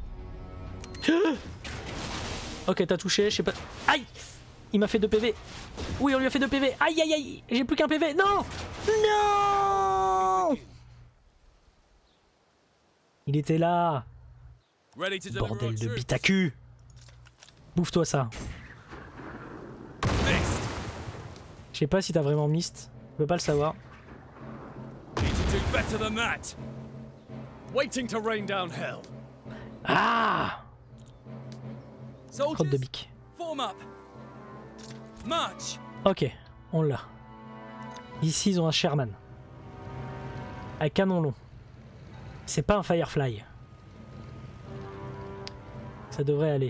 Ok, t'as touché, je sais pas... Aïe! Il m'a fait 2 PV. Oui, on lui a fait 2 PV. Aïe, aïe, aïe! J'ai plus qu'un PV. Non! Non! Il était là. Bordel de bite à cul. Bouffe-toi ça. Je sais pas si t'as vraiment mist. Je peux pas le savoir. Ah! Crotte de bique. Ok, on l'a. Ici ils ont un Sherman. À canon long. C'est pas un Firefly. Ça devrait aller.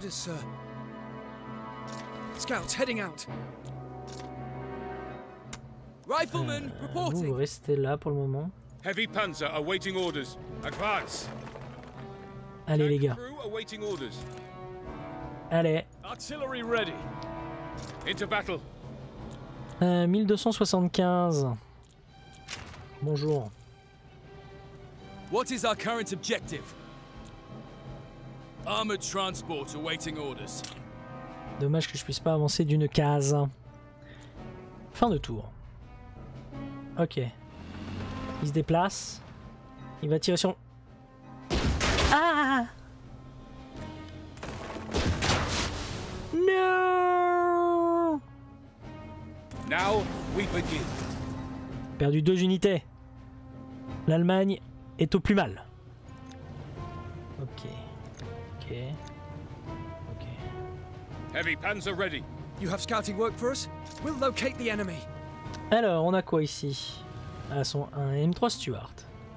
Vous restez là pour le moment. Heavy panzer awaiting orders. Advance. Allez les gars. Allez. Artillery ready. Into battle. 1275. Bonjour. What is our current objective? Armored transport awaiting orders. Dommage que je puisse pas avancer d'une case. Fin de tour. Ok. Il se déplace. Il va tirer sur... Ah! Non! Now we begin. Perdu 2 unités. L'Allemagne est au plus mal. Ok. Ok. Ok. Heavy panzer ready. You have scouting work for us? We'll locate the enemy. Alors, on a quoi ici? Ah, un M3 Stuart.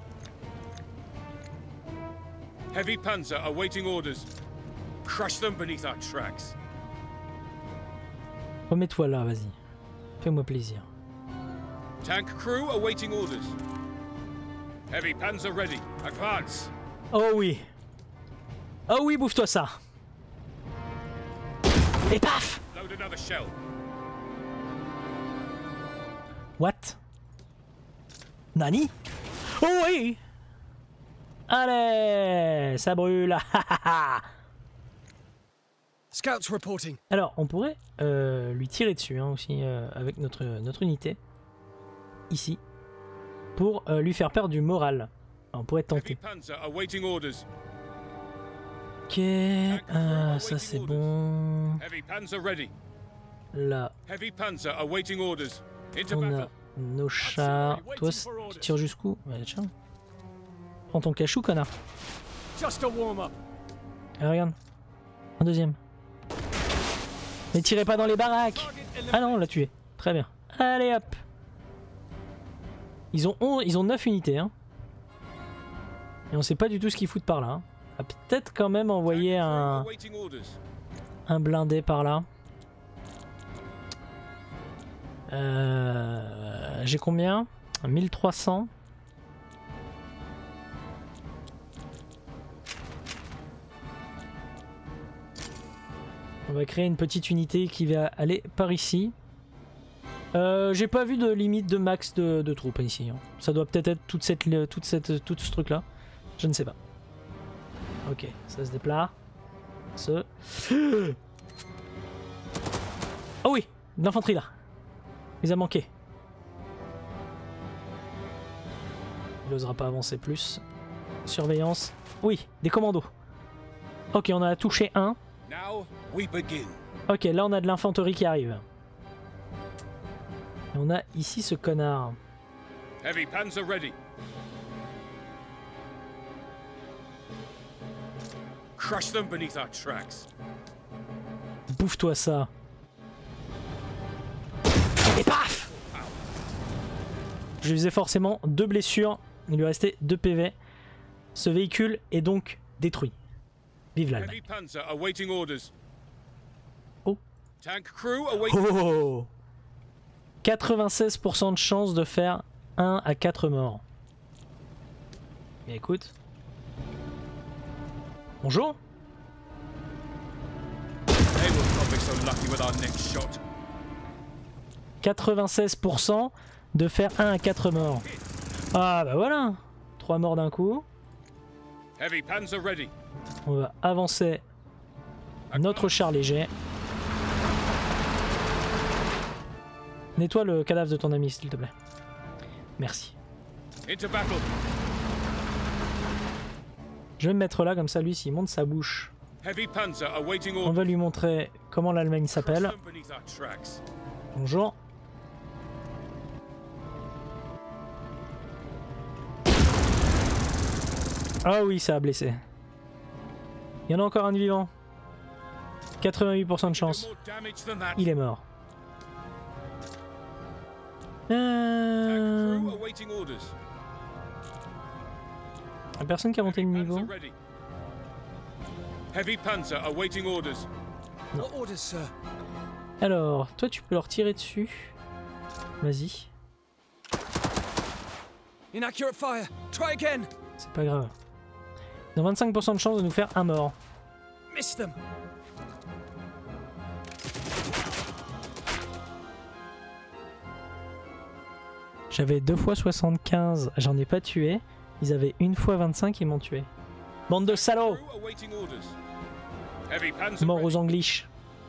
Heavy panzer awaiting orders. Crush them beneath our tracks. Remets-toi là, vas-y. Fais-moi plaisir. Tank crew awaiting orders. Heavy panzer ready. Advance. Oh oui. Oh oui, bouffe-toi ça. Et paf! Load another shell. What? Nani? Oh oui! Allez, ça brûle. Scouts reporting. Alors, on pourrait lui tirer dessus hein, aussi avec notre unité. Ici. Pour lui faire perdre du moral. Alors, on pourrait tenter. Heavy panzer awaiting orders. Ok, ça c'est bon. Heavy panzer ready. Là, Heavy panzer awaiting orders. Into on battle. a nos chars. Toi, tu tires jusqu'où? Ouais, tiens. Prends ton cachou, connard. Just a warm-up. Ah, regarde. Un deuxième. Mais tirez pas dans les baraques. Ah non, on l'a tué. Très bien. Allez hop. Ils ont 9 unités. Hein. Et on sait pas du tout ce qu'ils foutent par là. Hein. On va peut-être quand même envoyer un blindé par là. J'ai combien? 1300. On va créer une petite unité qui va aller par ici. J'ai pas vu de limite de max de troupes ici. Hein. Ça doit peut-être être tout ce truc là. Je ne sais pas. Ok, ça se déplace. Oh oui, de l'infanterie là. Il a manqué. Il n'osera pas avancer plus. Surveillance. Oui, des commandos. Ok, on a touché un. Now we begin. Ok, là on a de l'infanterie qui arrive. Et on a ici ce connard. Heavy panzer ready. Crush them beneath our tracks. Bouffe-toi ça. Et paf! Je lui faisais forcément 2 blessures. Il lui restait 2 PV. Ce véhicule est donc détruit. Vive l'Allemagne. Heavy panzer awaiting orders. Oh. Tank crew awaiting. Oh! 96% de chance de faire 1 à 4 morts. Mais écoute. Bonjour. They will not be so lucky with our next shot. 96% de faire 1 à 4 morts. Ah bah voilà. 3 morts d'un coup. Heavy panzer ready. On va avancer notre char léger. Nettoie le cadavre de ton ami s'il te plaît. Merci. Into battle. Je vais me mettre là comme ça lui s'il monte sa bouche. Heavy panzer awaiting On orders. va lui montrer comment l'Allemagne Crush s'appelle. them beneath our tracks. Bonjour. Ah oui, ça a blessé. Il y en a encore un de vivant. 88% de chance. More damage than that. Il est mort. Tank crew awaiting orders. Y'a personne qui a monté le niveau. Panzer ready. Heavy panzer awaiting orders. What orders, sir? Alors, toi tu peux leur tirer dessus. Vas-y. Inaccurate fire. Try again. C'est pas grave. Ils ont 25% de chance de nous faire un mort. Miss them. J'avais 2 fois 75, j'en ai pas tué. Ils avaient 1 fois 25, ils m'ont tué. Bande de salauds! Crew awaiting orders. Heavy panzer Mort aux ready. Anglish.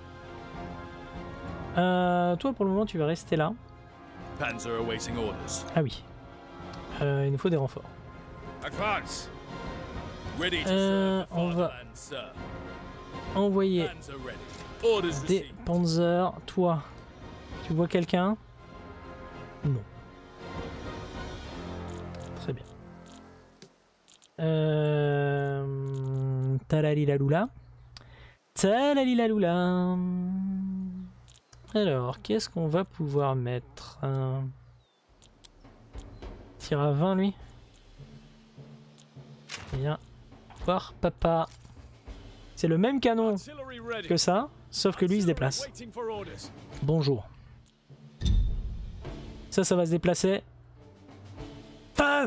Toi pour le moment tu vas rester là. Panzer awaiting orders. Ah oui. Il nous faut des renforts. Advance. Ready to serve the on va fatherland, sir. envoyer Panzer ready. Orders des received. panzers. Toi, tu vois quelqu'un? Non. Très bien. Talalilalula. Talalilalula. Alors, qu'est-ce qu'on va pouvoir mettre? Tire à 20 lui. Bien. Voir papa. C'est le même canon Artillery ready. que ça, sauf que lui il se déplace. Waiting for orders. Bonjour. Ça va se déplacer. Feu!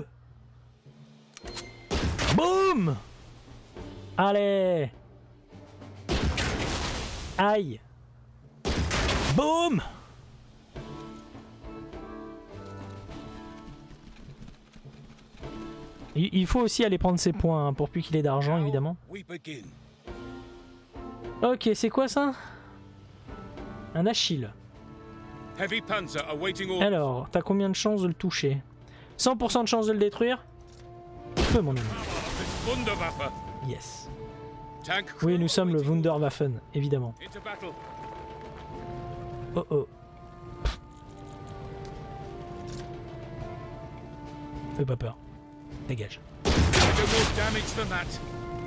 Boum! Allez! Aïe! Boum! Il faut aussi aller prendre ses points hein, pour plus qu'il ait d'argent évidemment. We begin. Ok, c'est quoi ça? Un Achille. Heavy panzer awaiting orders. Alors, t'as combien de chances de le toucher? 100% de chance de le détruire? Feu mon ami. Wunderwaffe. Yes. Tank crew Oui, nous sommes le awaiting Wunderwaffen, évidemment. orders. Into battle. Oh oh. Fais pas peur. Dégage. Do more damage than that.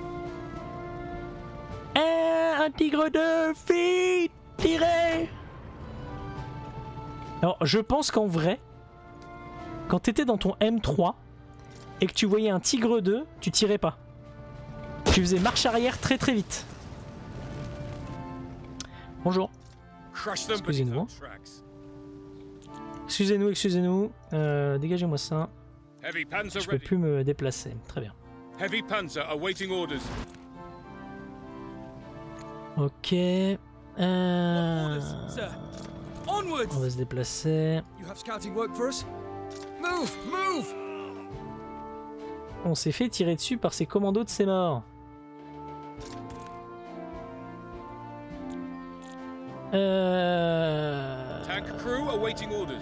Un tigre de fille tiré. Alors, je pense qu'en vrai, quand t'étais dans ton M3 et que tu voyais un tigre 2, tu tirais pas. Tu faisais marche arrière très très vite. Bonjour. Crush them beneath Excusez-nous. our tracks. Excusez-nous, excusez-nous. Dégagez-moi ça. Heavy panzer Je peux ready. plus me déplacer. Très bien. Heavy panzer awaiting orders. Ok. Orders, sir. Onwards. On va se déplacer. You have scouting work for us? Move, move. On s'est fait tirer dessus par ces commandos de ces morts. Tank crew awaiting orders.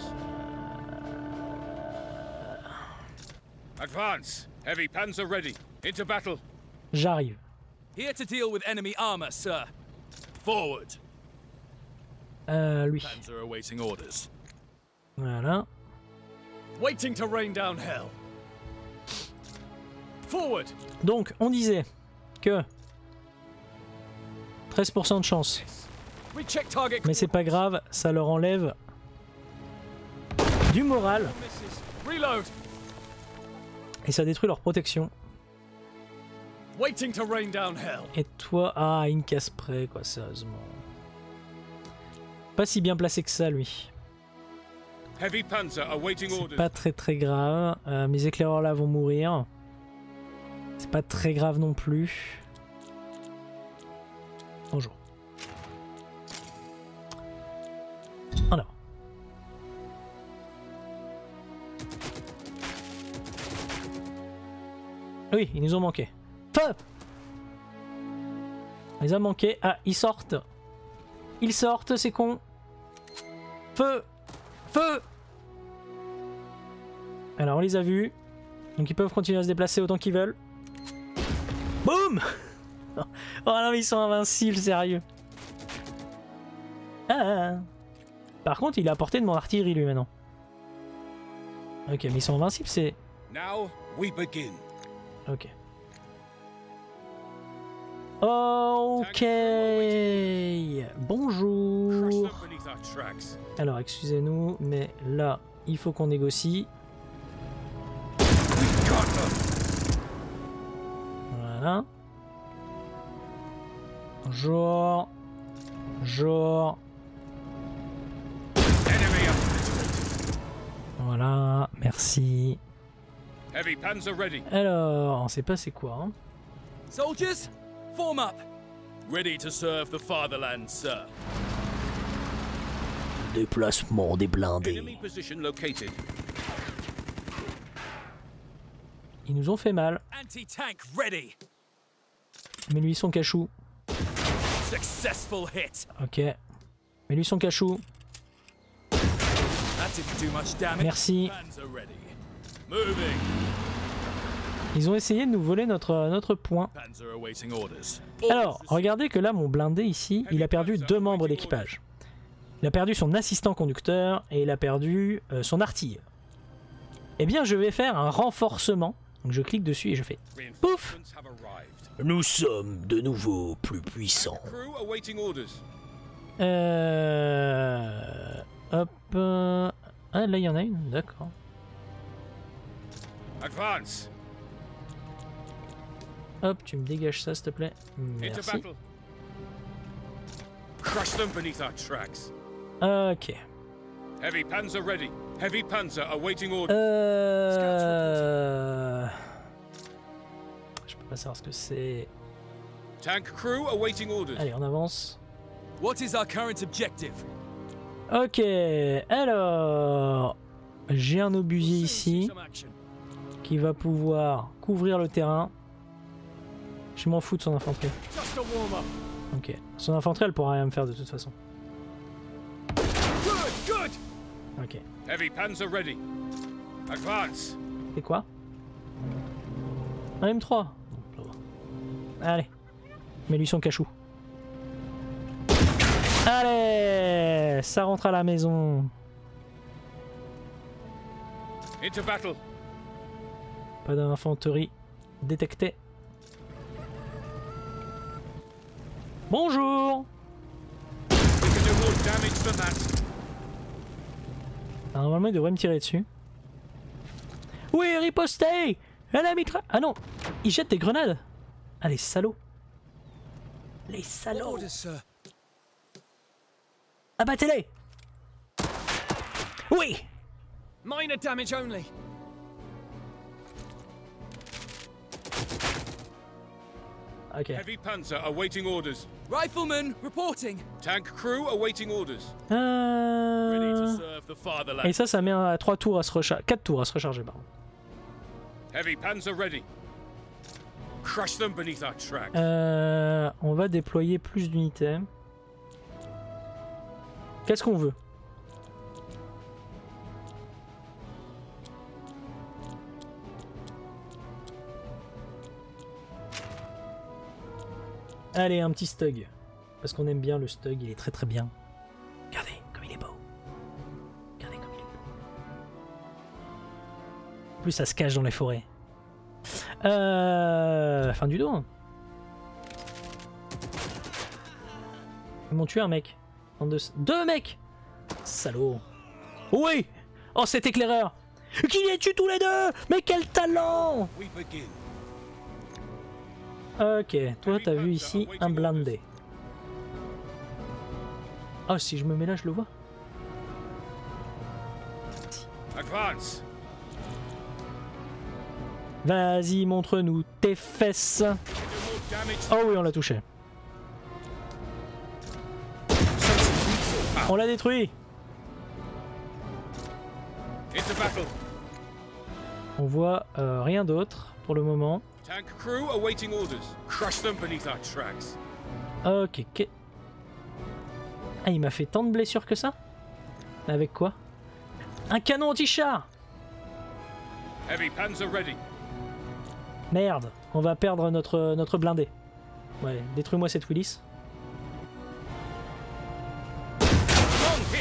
Advance. Heavy panzer ready. Into battle. J'arrive. Here to deal with enemy armor, sir. Forward. Lui. Panzer awaiting orders. Voilà. Waiting to rain down hell. Forward. Donc, on disait que 13% de chance. Recheck target. Mais c'est pas grave, ça leur enlève du moral Misses. Reload. et ça détruit leur protection. Waiting to rain down hell. Et toi, ah, il me casse près, quoi, sérieusement. Pas si bien placé que ça, lui. Heavy panzer awaiting C'est orders. pas très très grave. Mes éclaireurs là vont mourir. C'est pas très grave non plus. Bonjour. Alors. Oui, ils nous ont manqué. Feu! On les a manqués. Ah, ils sortent. Ils sortent, c'est con. Feu! Feu! Alors on les a vus. Donc ils peuvent continuer à se déplacer autant qu'ils veulent. Boum! Oh non mais ils sont invincibles, sérieux. Ah. Par contre il est à portée de mon artillerie lui maintenant. Ok mais ils sont invincibles c'est... Now we begin. Ok. Ok. Bonjour. Crush them beneath our tracks. Alors excusez-nous mais là il faut qu'on négocie. Got them. Voilà. Bonjour. Bonjour. Enemy obliterated. Voilà, merci. Heavy panzer ready. Alors, on sait pas c'est quoi. Hein. Soldiers, form up. Ready to serve the fatherland, sir. Déplacement des blindés. Enemy position located. Ils nous ont fait mal. Anti-tank ready. Mais lui, son cachou. Successful hit. Ok. Mais lui son cachou. That didn't do much damage. Merci. Panzer ready. Moving. Ils ont essayé de nous voler notre point. Panzer awaiting orders. Alors, regardez que là, mon blindé ici, il a perdu 2 membres d'équipage. Il a perdu son assistant conducteur et il a perdu son artilleur. Eh bien, je vais faire un renforcement. Donc je clique dessus et je fais pouf. Nous sommes de nouveau plus puissants. Hop. Ah, là, il y en a une, d'accord. Advance. Hop, tu me dégages ça, s'il te plaît. Merci. Crush them beneath our tracks. Ok. Heavy panzer ready. Heavy panzer awaiting orders. Je peux pas savoir ce que c'est. Tank crew awaiting orders. Allez, on avance. What is our current objective? Ok, alors j'ai un obusier ici qui va pouvoir couvrir le terrain. Je m'en fous de son infanterie. Ok, son infanterie elle pourra rien me faire de toute façon. Ok. Heavy panzer ready. Advance. C'est quoi? Un M3. Allez, mets-lui son cachou. Allez, ça rentre à la maison. Into battle. Pas d'infanterie détectée. Bonjour. We can do more damage than that. Normalement il devrait me tirer dessus. Oui, ripostez. Elle a mitra... Ah non, il jette des grenades. Ah les salauds. Les salauds. Orders, sir. Abattez-les. Oui. Minor damage only. Ok. Heavy panzer awaiting orders. Rifleman reporting. Tank crew awaiting orders. Ready to serve the fatherland. Et ça met à 3 tours à se recharger. 4 tours à se recharger, pardon. Heavy panzer ready. Crush them beneath our tracks. On va déployer plus d'unités. Qu'est-ce qu'on veut? Allez, un petit stug. Parce qu'on aime bien le stug, il est très très bien. Regardez comme il est beau. Regardez comme il est beau. En plus, ça se cache dans les forêts. Fin du dos. Ils m'ont tué un mec. Deux mecs. Salaud. Oui. Oh, cet éclaireur. Qui les tue tous les deux. Mais quel talent. Ok, toi t'as vu ici un blindé. Oh, si je me mets là, je le vois. Advance. Vas-y, montre-nous tes fesses. Oh oui, on l'a touché. On l'a détruit. On voit rien d'autre pour le moment. Tank crew awaiting orders. Crush them beneath our tracks. Ok. Ah, il m'a fait tant de blessures que ça? Avec quoi? Un canon anti-char. Heavy panzer ready. Merde, on va perdre notre blindé. Ouais, détruis-moi cette Willis. Long hit.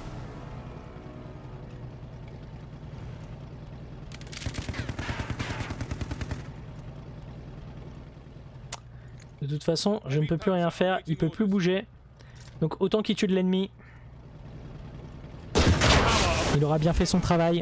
De toute façon, je ne peux plus rien faire, il peut plus bouger. Donc autant qu'il tue de l'ennemi. Il aura bien fait son travail.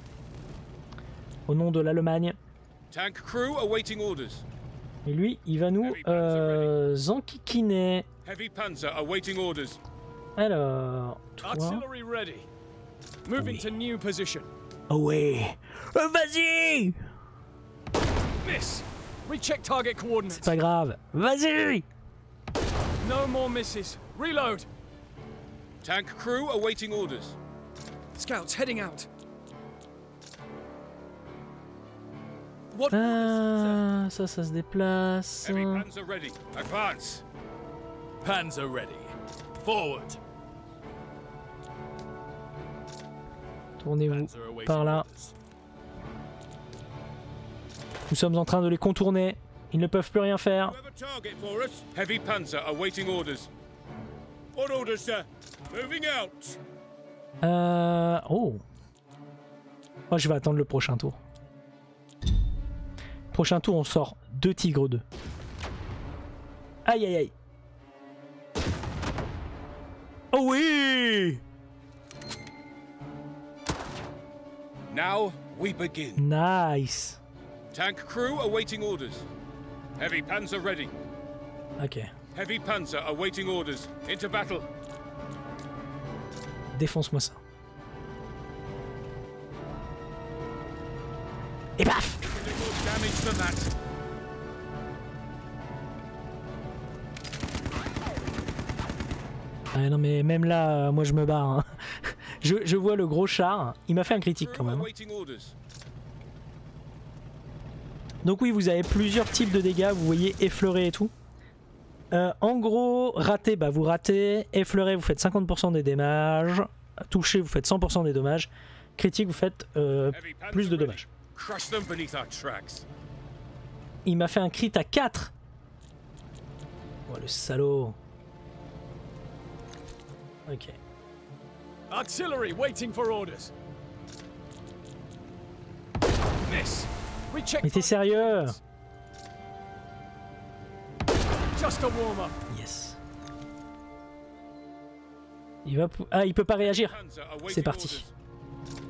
Au nom de l'Allemagne. Tank crew awaiting orders. Et lui, il va nous enquiquiner. Heavy panzer awaiting orders. Alors, toi... Artillery ready. Moving to new position. Oh ouais. Vas-y. Miss. Recheck target coordinates. C'est pas grave. Vas-y. No more misses. Reload. Tank crew awaiting orders. Scouts heading out. What Ah, ça se déplace. Heavy panzer ready. Advance. Panzer ready. Forward. Tournez-vous Panzer awaiting par là. orders. Nous sommes en train de les contourner. Ils ne peuvent plus rien faire. You have a target for us? Heavy Panzer awaiting orders. What orders, sir? Moving out. Oh. Moi, je vais attendre le prochain tour. Prochain tour, on sort 2 tigres 2. Aïe aïe aïe. Oh oui! Now we begin. Nice. Tank crew awaiting orders. Heavy Panzer ready. Ok. Heavy Panzer awaiting orders. Into battle. Défonce-moi ça. Et paf! Do more damage than that. Ah non mais même là, moi je me barre. Hein. Je vois le gros char. Il m'a fait un critique quand même. Awaiting orders. Donc oui, vous avez plusieurs types de dégâts. Vous voyez effleuré et tout. En gros, raté, bah vous ratez. Effleuré, vous faites 50% des dommages. Touché, vous faites 100% des dommages. Critique, vous faites Heavy Panzer plus de ready. dommages. Crush them beneath our tracks. Il m'a fait un crit à 4. Oh le salaud. Ok. Artillery waiting for orders. Miss. Recheck. Mais t'es sérieux? Just a warm-up. Yes. Il va ah, il peut pas réagir. Panzer awaiting C'est parti. orders.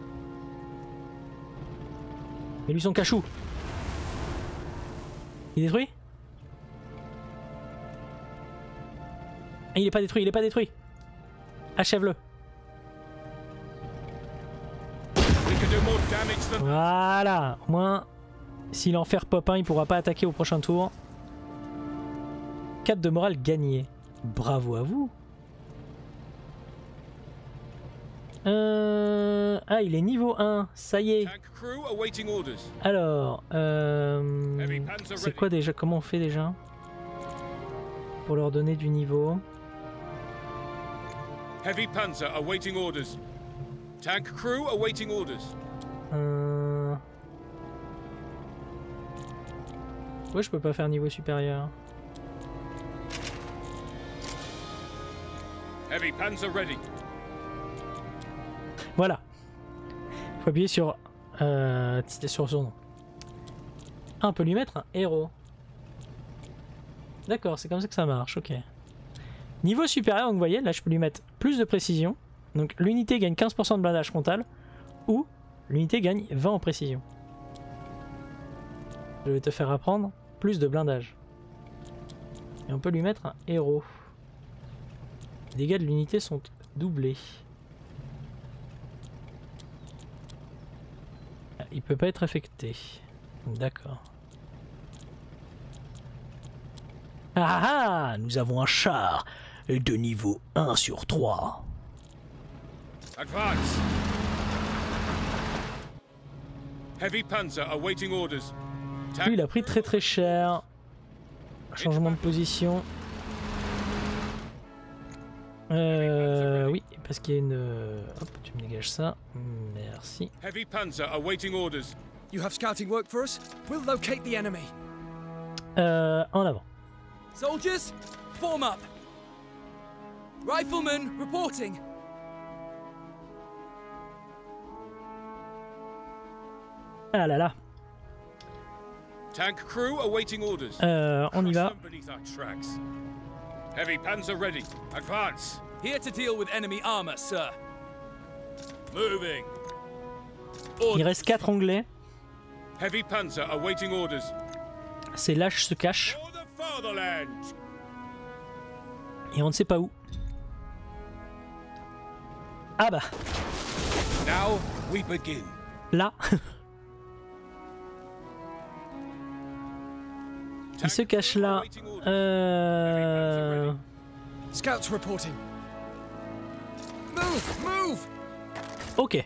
Mais lui son cachou. Il est détruit? Ah, il est pas détruit, il est pas détruit. Achève-le. We can do more damage than Voilà. Au moins, si l'enfer pop 1, il pourra pas attaquer au prochain tour. 4 de morale gagné. Bravo à vous. Ah, il est niveau 1. Ça y est. tank crew awaiting orders. Alors, c'est quoi déjà? Comment on fait déjà pour leur donner du niveau? Heavy Panzer awaiting orders. Tank crew awaiting orders. Ouais, je peux pas faire niveau supérieur. Heavy Panzer ready. Voilà. Faut appuyer sur son nom. Ah, on peut lui mettre un héros. D'accord, c'est comme ça que ça marche, ok. Niveau supérieur, donc vous voyez, là je peux lui mettre plus de précision. Donc l'unité gagne 15% de blindage frontal. Ou l'unité gagne 20 en précision. Je vais te faire apprendre plus de blindage. Et on peut lui mettre un héros. Les dégâts de l'unité sont doublés. Ah, il peut pas être affecté. D'accord. Ah ah, nous avons un char de niveau 1 sur 3. Advance. Heavy Panzer awaiting orders. Tank Lui, il a pris très très cher. Changement de position. Oui, parce qu'il y a une... Hop, tu me dégages ça. Merci. Heavy Panzer awaiting orders. You have scouting work for us? We'll locate the enemy. En avant. Soldiers, form up. Riflemen reporting. Ah là là. Tank crew awaiting orders. On y Crush va. them beneath our tracks. Heavy Panzer ready. Advance. Here to deal with enemy armor, sir. Moving. Il reste 4 anglais. Heavy Panzer awaiting orders. C'est lâche se cache. For the fatherland. Et on ne sait pas où. Ah bah, Now we begin. là. Il se cache là. Scouts reporting. Move, move. Ok.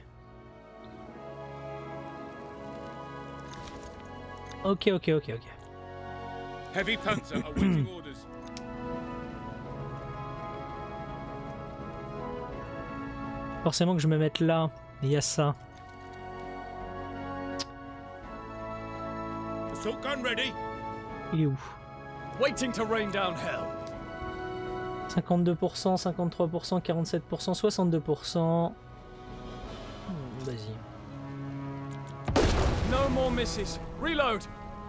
Ok. Heavy Panzer awaiting orders. Forcément que je me mette là. Il y a ça. Assault gun ready. Il est où? Waiting to rain down hell. 52%, 53%, 47%, 62%. Vas-y. No more misses. Reload.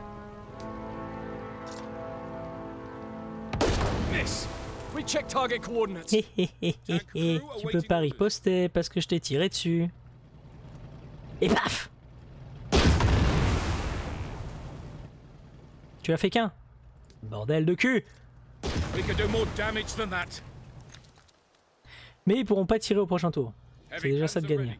Miss. Recheck target coordinates. Hé hé hé hé hé. Tu peux pas riposter parce que je t'ai tiré dessus. Et paf! Tu as fait qu'un? Bordel de cul! We can do more damage than that. Mais ils pourront pas tirer au prochain tour. C'est Heavy déjà ça de panzer gagner. ready.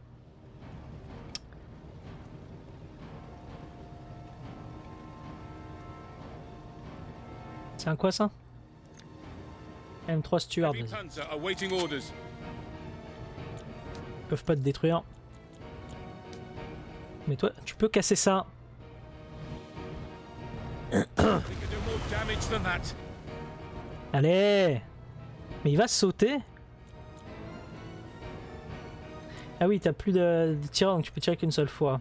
C'est un quoi ça? M3 Stuart, Heavy vas-y. panzer awaiting orders. Ils peuvent pas te détruire. Mais toi, tu peux casser ça. We can do more damage than that. Allez! Mais il va sauter? Ah oui, t'as plus de tireurs, donc tu peux tirer qu'une seule fois.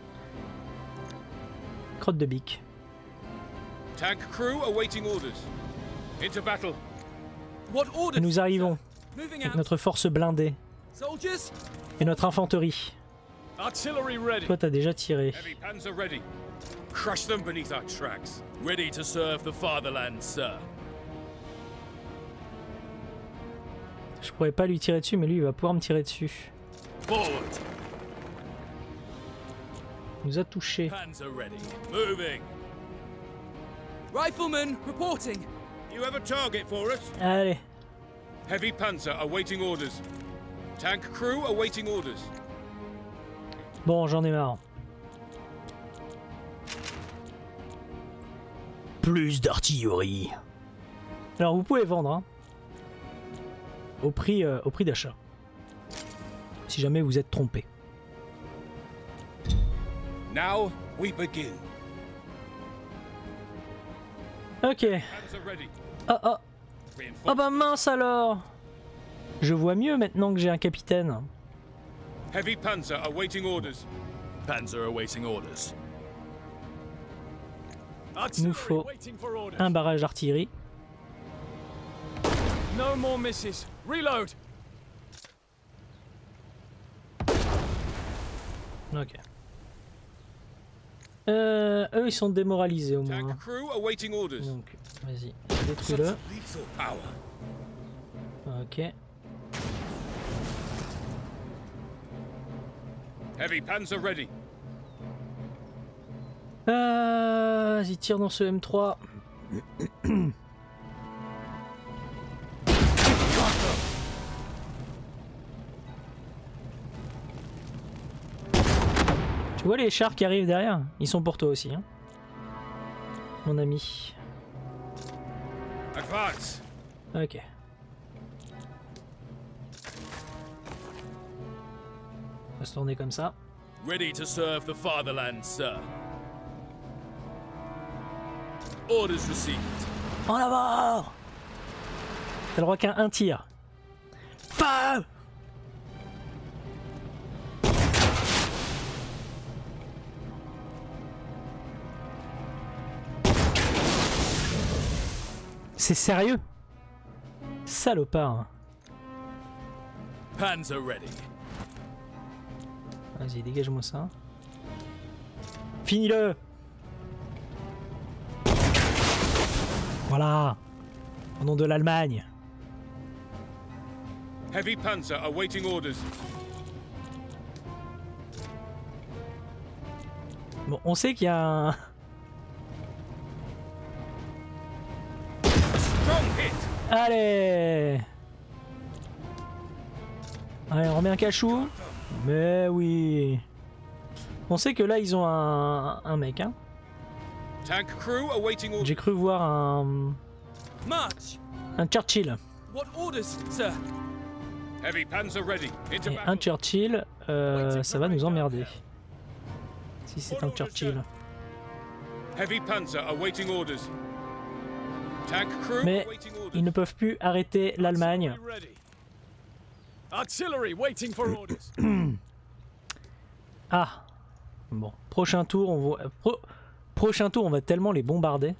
Crotte de bique. Tank crew awaiting orders. Into battle. What orders? Nous arrivons Moving avec out. notre force blindée Soldiers. et notre infanterie. Artillery ready. Toi, t'as déjà tiré. Heavy panzer ready. Crush them beneath our tracks. Ready to serve the fatherland, sir. Je pourrais pas lui tirer dessus, mais lui, il va pouvoir me tirer dessus. Forward. Il nous a touché. Panzer ready. Moving. Rifleman reporting. You have a target for us? Allez. Heavy panzer awaiting orders. Tank crew awaiting orders. Bon, j'en ai marre. Plus d'artillerie. Alors, vous pouvez vendre, hein, au prix d'achat. Si jamais vous êtes trompé. Now we begin. Ok. Panzer ready. Oh oh. Reinforce. Oh bah mince alors. Je vois mieux maintenant que j'ai un capitaine. Heavy panzer awaiting orders. Panzer awaiting orders. Il nous faut un barrage d'artillerie. No more misses. Reload. Ok. Eux ils sont démoralisés au moins. Tank crew awaiting orders. Donc vas-y, détruis-le. Lethal power. Ok. Heavy panzer ready. Vas-y, tire dans ce M3. Tu vois les chars qui arrivent derrière? Ils sont pour toi aussi, hein, mon ami. Advance. Ok. On va se tourner comme ça. Ready to serve the fatherland, sir. Orders received. En avant! T'as le droit qu'à un tir. Feu! C'est sérieux? Salopard. Panzer ready. Vas-y, dégage-moi ça. Finis-le! Voilà! Au nom de l'Allemagne. Heavy panzer awaiting orders. Bon, on sait qu'il y a un... Strong hit. Allez! Allez, on remet un cachou. Mais oui. On sait que là, ils ont un mec, hein. Tank crew awaiting orders. J'ai cru voir un Churchill. What orders, sir? Heavy panzer ready. Into Et battle. un Churchill, ça va nous emmerder. Si c'est un Churchill. Heavy panzer awaiting orders. Tank crew Mais awaiting ils orders. ne peuvent plus arrêter l'Allemagne. Ready. Artillery waiting for orders. Ah. Bon, prochain tour, prochain tour, on va tellement les bombarder.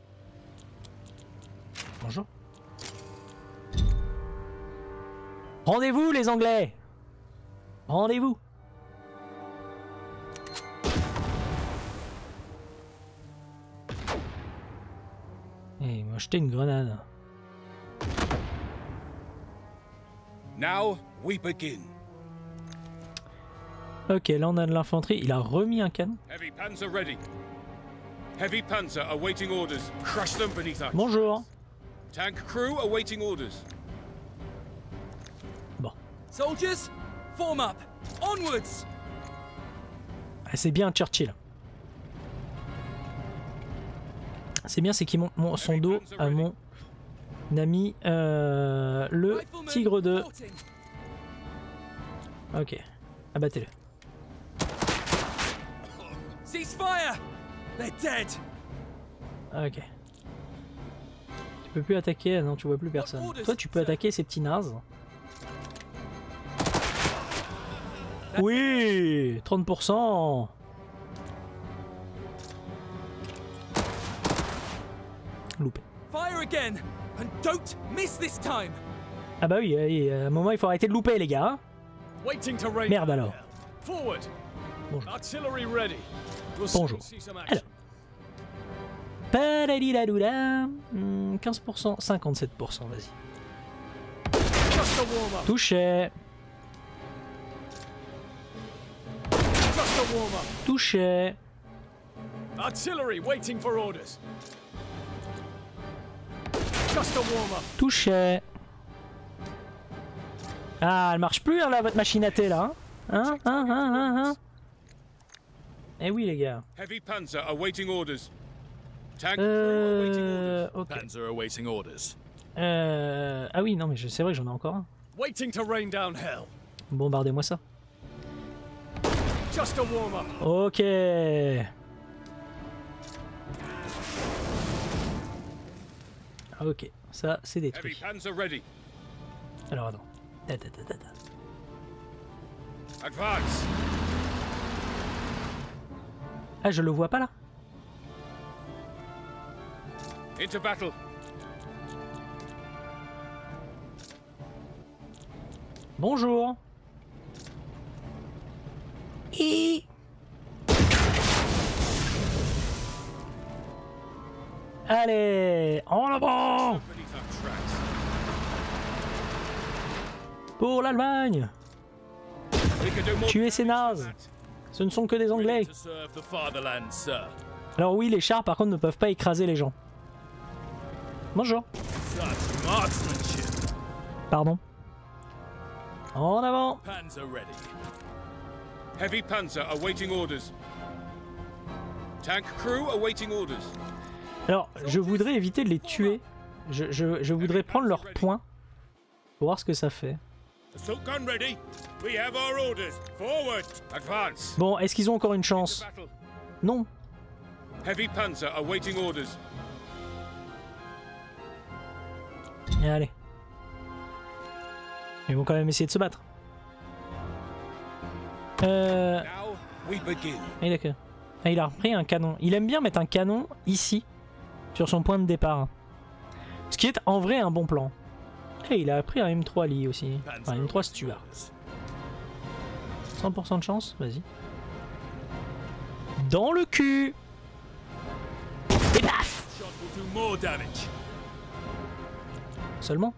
Bonjour. Rendez-vous les Anglais. Rendez-vous. Et il m'a jeté une grenade. Now we begin. Ok, là on a de l'infanterie. Il a remis un canon. Heavy panzer ready. Heavy panzer awaiting orders. Crush them beneath us. Bonjour. Tank crew awaiting orders. Bon. Soldiers, form up. Onwards. Ah, c'est bien Churchill. C'est bien, c'est qu'il monte son dos à mon ami le Tigre 2. Ok, abattez-le. Ceasefire. They're dead. Ok. Tu peux plus attaquer, non tu vois plus personne. Toi tu peux attaquer ces petits nazes. Oui, 30%. Loupé. Fire again, and don't miss this time. Ah bah oui, à un moment il faut arrêter de louper les gars. Hein. Waiting to rain. Merde alors. Forward. Bonjour. Artillery ready. We'll Bonjour. see some action. Alors. Padadidadoula. 15%, 57%, vas-y. Just a warm-up. Touché. Just a warm-up. Touché. Artillery waiting for orders. Just a warm-up. Touché. Ah, elle marche plus hein, là, votre machine à thé là. Hein. Eh oui les gars. Heavy panzer awaiting orders. Tank crew awaiting orders. Ok. Panzer awaiting orders. Ah oui, non mais c'est vrai que j'en ai encore un. Waiting to rain down hell. Bombardez-moi ça. Just a warm-up. Ok. Ok, ça c'est Heavy détruit. panzer ready. Alors attends. Advance. Ah je le vois pas là. Into battle. Bonjour. Allez, en avant Beneath our tracks. pour l'Allemagne. We can do more Tuez ces nazes. Ce ne sont que des Anglais. To serve the fatherland, sir. Alors oui, les chars par contre ne peuvent pas écraser les gens. Bonjour. Such marksmanship. Pardon. En avant. Panzer ready. Heavy panzer awaiting orders. Tank crew awaiting orders. Alors, je voudrais éviter de les tuer. Je voudrais prendre leurs points. Pour voir ce que ça fait. Assault gun ready. We have our orders. Forward. Advance. Bon, est-ce qu'ils ont encore une chance? Battle. Non. Heavy panzer awaiting orders. Et allez. Ils vont quand même essayer de se battre. Now we begin. Ah, d'accord. Ah, il a repris un canon. Il aime bien mettre un canon ici, sur son point de départ. Ce qui est en vrai un bon plan. Et il a pris un M3 Lee aussi. Enfin, M3 Stuart. 100% de chance, vas-y. Dans le cul. Et paf. Shot will do more damage. Seulement.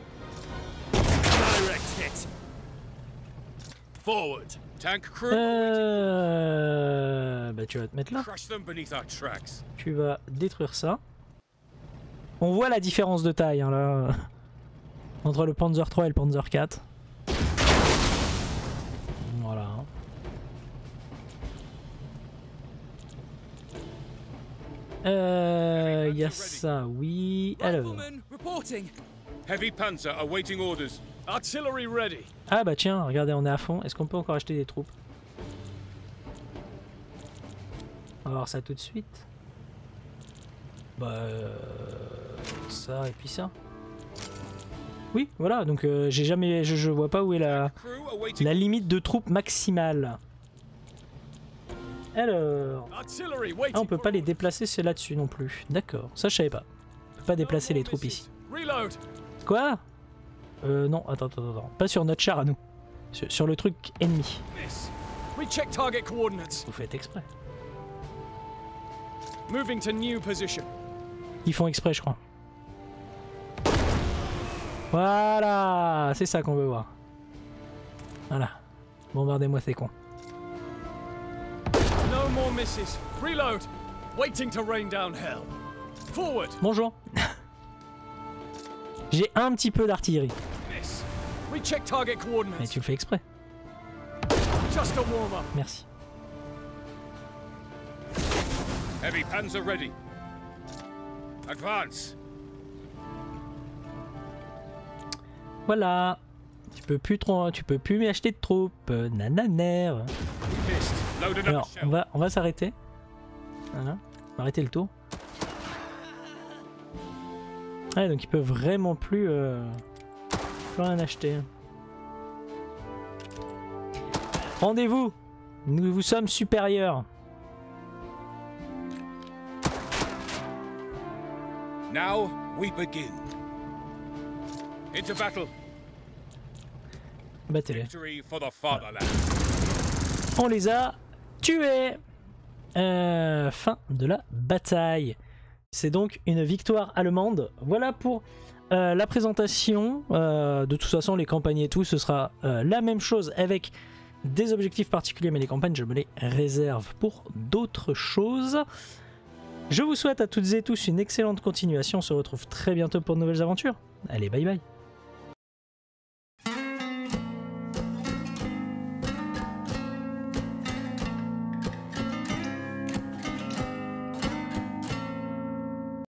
Direct hit. Forward. Tank crew Bah tu vas te mettre là. crush them beneath our tracks. Tu vas détruire ça. On voit la différence de taille hein, là. Entre le Panzer 3 et le Panzer 4. Voilà. Il y a ça, oui. Alors. Rifleman reporting. Heavy panzer awaiting orders. Artillery ready. Ah bah tiens, regardez, on est à fond. Est-ce qu'on peut encore acheter des troupes? On va voir ça tout de suite. Bah ça et puis ça. Oui, voilà, donc j'ai jamais, je vois pas où est la limite de troupes maximale. Alors, Artillery ah, waiting on peut for pas les orders. déplacer, c'est là-dessus non plus. D'accord, ça je savais pas. On peut pas déplacer les troupes ici. Reload. Quoi? Non, attends, pas sur notre char à nous. Sur le truc ennemi. Miss. Recheck target coordinates. Vous faites exprès. Moving to new position. Ils font exprès, je crois. Voilà, c'est ça qu'on veut voir. Voilà. Bombardez-moi ces cons. No more misses. Reload. Waiting to rain down hell. Forward. Bonjour. J'ai un petit peu d'artillerie. Miss. Recheck target Mais coordinates. tu le fais exprès. Just a warm-up. Merci. Heavy panzer ready. Advance. Voilà. Tu peux plus m'acheter de troupes. Nananer. Missed. Loaded up Alors, a shell. on va s'arrêter. Voilà. On va arrêter le tour. Ouais, donc ils peuvent vraiment plus rien acheter. Rendez-vous. Nous vous sommes supérieurs. Now we begin. Into battle. Battez-les. Victory for the fatherland. On les a tués. Fin de la bataille. C'est donc une victoire allemande. Voilà pour la présentation. De toute façon, les campagnes et tout, ce sera la même chose avec des objectifs particuliers, mais les campagnes, je me les réserve pour d'autres choses. Je vous souhaite à toutes et tous une excellente continuation. On se retrouve très bientôt pour de nouvelles aventures. Allez, bye bye.